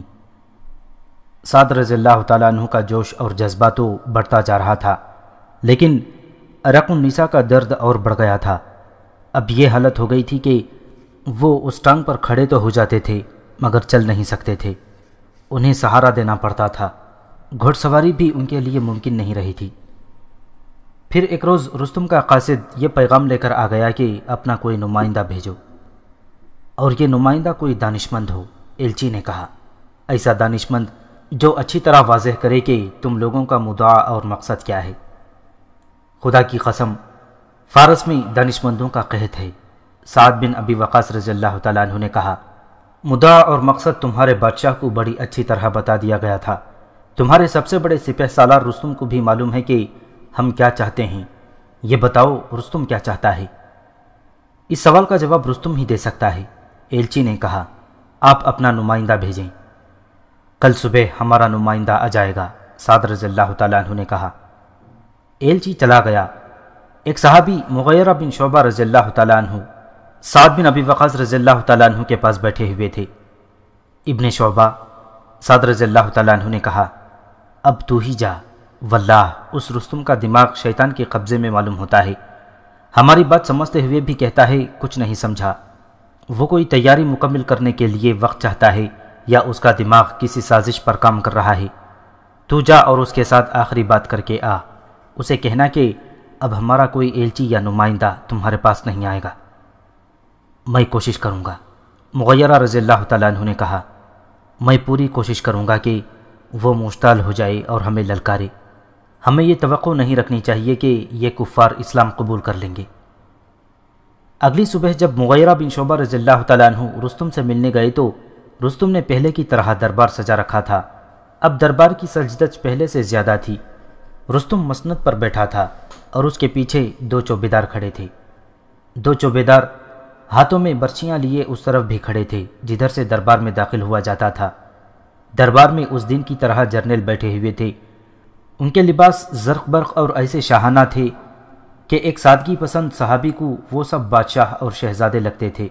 سعد رضی اللہ تعالیٰ عنہ کا جوش اور جذبہ تو بڑھتا جا رہا تھا، لیکن عرق النساء کا درد اور بڑھ گیا تھا۔ اب یہ حالت ہو گئی تھی کہ وہ اس ٹانگ پر کھڑے تو ہو جاتے تھے مگر چل نہیں سکتے تھے، انہیں سہارا دینا پڑتا تھا، گھوڑ سواری بھی ان کے لیے ممکن نہیں رہی تھی۔ پھر ایک روز رستم کا قاصد یہ پیغام لے کر آ گیا کہ اپنا کوئی نمائندہ بھیجو، اور یہ نمائندہ کوئی دانشمند ہو۔ ایلچی نے کہا، ایسا دانشمند جو اچھی طرح واضح کرے کہ تم لوگوں کا مدعا اور مقصد کیا ہے۔ خدا کی قسم، فارس میں دانشمندوں کا قحط ہے۔ سعد بن ابی وقاص رضی اللہ تعالیٰ عنہ نے کہا، مدعا اور مقصد تمہارے بادشاہ کو بڑی اچھی طرح بتا دیا گیا تھا۔ تمہارے سب سے بڑے سپہ سالار رستم کو بھی معلوم ہے کہ ہم کیا چاہتے ہیں۔ یہ بتاؤ رستم کیا چاہتا ہے؟ اس سوال کا جواب رستم ہی دے سکتا ہے۔ ایلچی نے کہا، آپ اپنا نمائندہ بھیجیں۔ کل صبح ہمارا نمائندہ آ جائے گا، سعد رضی اللہ تعالیٰ عنہ نے کہا۔ ایلچی چلا گیا۔ ایک صحابی مغیرہ بن شعبہ رضی اللہ تعالیٰ عنہ سعد بن ابی وقاص رضی اللہ تعالیٰ عنہ کے پاس بیٹھے ہوئے تھے۔ ابن شعبہ، سعد رضی اللہ تعالیٰ عنہ نے کہا، اب تو ہی جا، واللہ اس رستم کا دماغ شیطان کے قبضے میں معلوم ہوتا ہے۔ ہماری بات سمجھتے ہوئے بھی کہتا ہے کچھ نہیں سمجھا۔ وہ کوئی تیاری مکمل کرنے کے لیے وقت چاہتا ہے یا اس کا دماغ کسی سازش پر کام کر رہا ہے۔ تو جا اور اس کے ساتھ آخری بات کر کے آ۔ اسے کہنا کہ اب ہمارا کوئی ایلچی یا نمائندہ تمہارے پاس نہیں آئے گا۔ میں کوشش کروں گا، مغیرہ رضی اللہ تعالیٰ عنہ نے کہا۔ میں پوری کوشش کروں گا کہ وہ مشتعل ہو جائے اور ہمیں للکارے۔ ہمیں یہ توقع نہیں رکھنی چاہیے کہ یہ کفار اسلام قبول کر لیں گے۔ اگلی صبح جب مغیرہ بن شعبہ رضی اللہ تعالیٰ عنہ رستم سے ملنے گئے تو رستم نے پہلے کی طرح دربار سجا رکھا تھا۔ اب دربار کی سجدج پہلے سے زیادہ تھی۔ رستم مسند پر بیٹھا تھا اور اس کے پیچھے دو چوبیدار کھڑے تھے۔ دو چوبیدار ہاتھوں میں برچیاں لیے اس طرف بھی کھڑے تھے جدھر سے دربار میں داخل ہوا جاتا تھا۔ دربار میں اس دن کی طرح جرنیل بیٹھے ہوئے تھے۔ ان کے لباس زرق برق اور ایسے شاہانہ تھے کہ ایک سادگی پسند صحابی کو وہ سب بادشاہ اور شہزادے لگتے تھے۔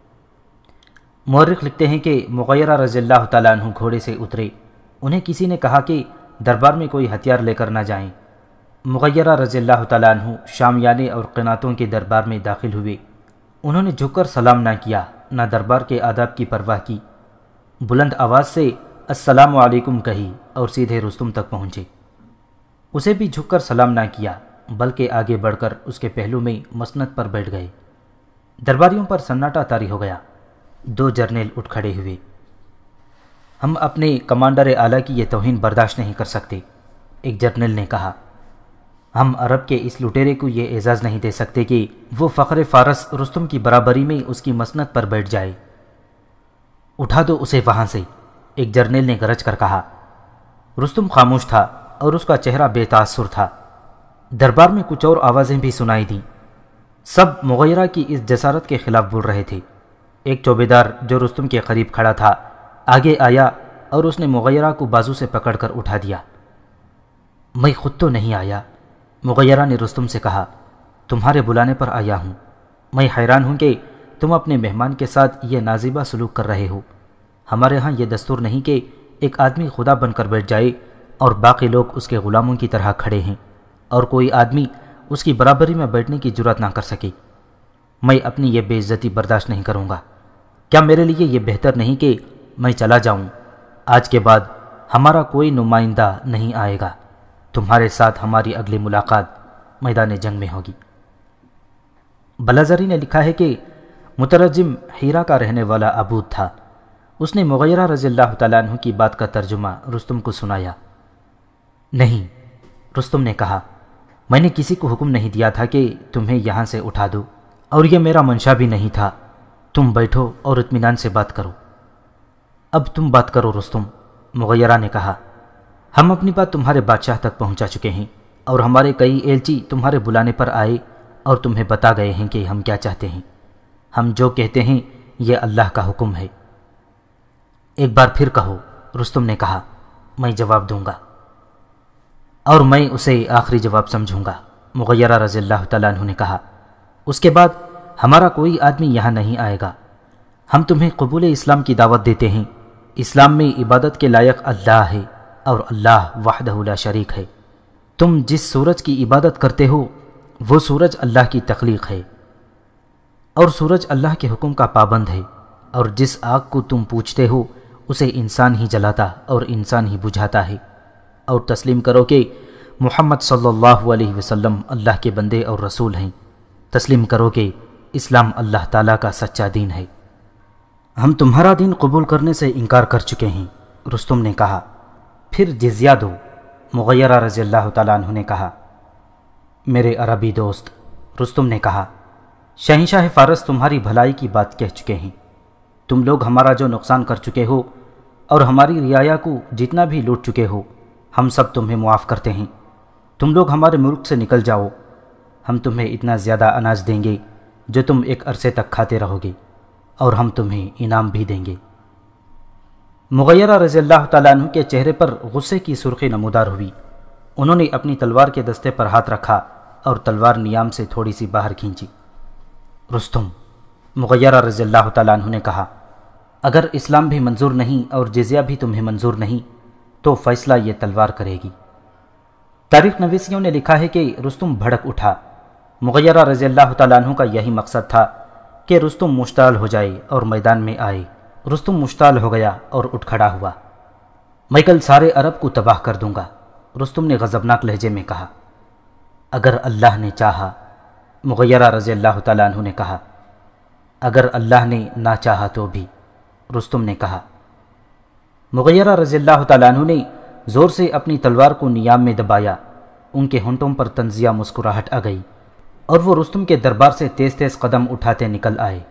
مورخ لکھتے ہیں کہ مغیرہ رضی اللہ تعالیٰ عنہ گھوڑے سے اترے۔ انہیں کسی نے کہا کہ دربار میں کوئی ہتھیار لے کر نہ جائیں۔ مغیرہ رضی اللہ تعالیٰ عنہ شامیانے اور قناتوں کے دربار میں داخل ہوئے۔ انہوں نے جھک کر سلام نہ کیا، نہ دربار کے آداب کی پرواہ کی۔ بلند آواز سے السلام علیکم کہی اور سیدھے رستم تک پہنچے۔ اسے بھی جھک کر سلام نہ کیا بلکہ آگے بڑھ کر اس کے پہلو میں مسند پر بیٹھ گئے۔ درباریوں پر سناٹا طاری ہو گیا۔ دو جرنیل اٹھ کھڑے ہوئے۔ ہم اپنے کمانڈر اعلیٰ کی یہ توہین برداشت نہیں کر سکتے، ایک جرنیل نے کہا۔ ہم عرب کے اس لٹیرے کو یہ اعزاز نہیں دے سکتے کہ وہ فخر فارس رستم کی برابری میں اس کی مسند پر بیٹھ جائے۔ اٹھا دو اسے وہاں سے، ایک جرنیل نے گرج کر کہا۔ رستم خاموش تھا اور اس کا چہرہ بے تاثر تھا۔ دربار میں کچھ اور آوازیں بھی سنائی دیں۔ سب مغیرہ کی اس جسارت کے خلاف بول رہے تھے۔ ایک چوبیدار جو رستم کے قریب کھڑا تھا آگے آیا اور اس نے مغیرہ کو بازو سے پکڑ کر اٹھا دیا۔ میں خود تو نہیں آیا، مغیرہ نے رستم سے کہا، تمہارے بلانے پر آیا ہوں۔ میں حیران ہوں کہ تم اپنے مہمان کے ساتھ یہ نازیبا سلوک کر رہے ہو۔ ہمارے ہاں یہ دستور نہیں کہ ایک آدمی خدا بن کر بیٹھ جائے اور باقی لوگ اس کے غلاموں کی طرح کھڑے ہیں اور کوئی آدمی اس کی برابری میں بیٹھنے کی جرات نہ کر سکے۔ میں اپنی یہ بے عزتی برداشت نہیں کروں گا۔ کیا میرے لیے یہ بہتر نہیں کہ میں چلا جاؤں؟ آج کے بعد ہمارا کوئی نمائندہ نہیں آئے گا۔ تمہارے ساتھ ہماری اگلی ملاقات میدان جنگ میں ہوگی۔ بلازری نے لکھا ہے کہ مترجم ہیرا کا رہنے والا عبود تھا۔ اس نے مغیرہ رضی اللہ تعالیٰ عنہ کی بات کا ترجمہ رستم کو سنایا۔ نہیں، رستم نے کہا، میں نے کسی کو حکم نہیں دیا تھا کہ تمہیں یہاں سے اٹھا دو، اور یہ میرا منشا بھی نہیں تھا۔ تم بیٹھو اور اطمینان سے بات کرو۔ اب تم بات کرو رستم، مغیرہ نے کہا۔ ہم اپنی بات تمہارے بادشاہ تک پہنچا چکے ہیں اور ہمارے کئی ایلچی تمہارے بلانے پر آئے اور تمہیں بتا گئے ہیں کہ ہم کیا چاہتے ہیں۔ ہم جو کہتے ہیں یہ اللہ کا حکم ہے۔ ایک بار پھر کہو، رستم نے کہا، میں جواب دوں گا، اور میں اسے آخری جواب سمجھوں گا، مغیرہ رضی اللہ تعالیٰ عنہ نے کہا۔ اس کے بعد ہمارا کوئی آدمی یہاں نہیں آئے گا۔ ہم تمہیں قبول اسلام کی دعوت دیتے ہیں۔ اسلام میں عبادت کے لائق اللہ ہے اور اللہ وحدہ لا شریک ہے۔ تم جس سورج کی عبادت کرتے ہو وہ سورج اللہ کی تخلیق ہے، اور سورج اللہ کے حکم کا پابند ہے، اور جس آگ کو تم پوچھتے ہو اسے انسان ہی جلاتا اور انسان ہی بجھاتا ہے، اور تسلیم کرو کہ محمد صلی اللہ علیہ وسلم اللہ کے بندے اور رسول ہیں۔ تسلیم کرو کہ اسلام اللہ تعالیٰ کا سچا دین ہے۔ ہم تمہارا دین قبول کرنے سے انکار کر چکے ہیں، رستم نے کہا۔ پھر جزیہ دو، مغیرہ رضی اللہ تعالیٰ عنہ نے کہا۔ میرے عربی دوست، رستم نے کہا، شہنشاہ فارس تمہاری بھلائی کی بات کہہ چکے ہیں۔ تم لوگ ہمارا جو نقصان کر چکے ہو اور ہماری رعایا کو جتنا بھی لوٹ چکے ہو ہم سب تمہیں معاف کرتے ہیں۔ تم لوگ ہمارے ملک سے نکل جاؤ، ہم تمہیں اتنا زیادہ اناج دیں گے جو تم ایک عرصے تک کھاتے رہو گے، اور ہم تمہیں انعام بھی دیں گے۔ مغیرہ رضی اللہ تعالیٰ عنہ کے چہرے پر غصے کی سرخی نمودار ہوئی۔ انہوں نے اپنی تلوار کے دستے پر ہاتھ رکھا اور تلوار نیام سے تھوڑی سی باہر کھینچی۔ رستم، مغیرہ رضی اللہ تعالیٰ عنہ نے کہا، اگر اسلام بھی منظور نہیں اور جزیہ بھی تمہیں منظور نہیں تو فیصلہ یہ تلوار کرے گی۔ تاریخ نویسیوں نے لکھا ہے کہ رستم بھڑک اٹھا۔ مغیرہ رضی اللہ تعالیٰ عنہ کا یہی مقصد تھا کہ رستم مشتعل ہو جائے اور میدان میں آئے۔ رستم مشتعل ہو گیا اور اٹھ کھڑا ہوا۔ میں کل سارے عرب کو تباہ کر دوں گا، رستم نے غضبناک لہجے میں کہا۔ اگر اللہ نے چاہا، مغیرہ رضی اللہ تعالیٰ عنہ نے کہا۔ اگر اللہ نے نہ چاہا تو بھی، رستم نے کہا۔ مغیرہ رضی اللہ تعالیٰ عنہ نے زور سے اپنی تلوار کو نیام میں دبایا۔ ان کے ہونٹوں پر طنزیہ مسکراہٹ آ گئی اور وہ رستم کے دربار سے تیز تیز قدم اٹھاتے نکل آئے۔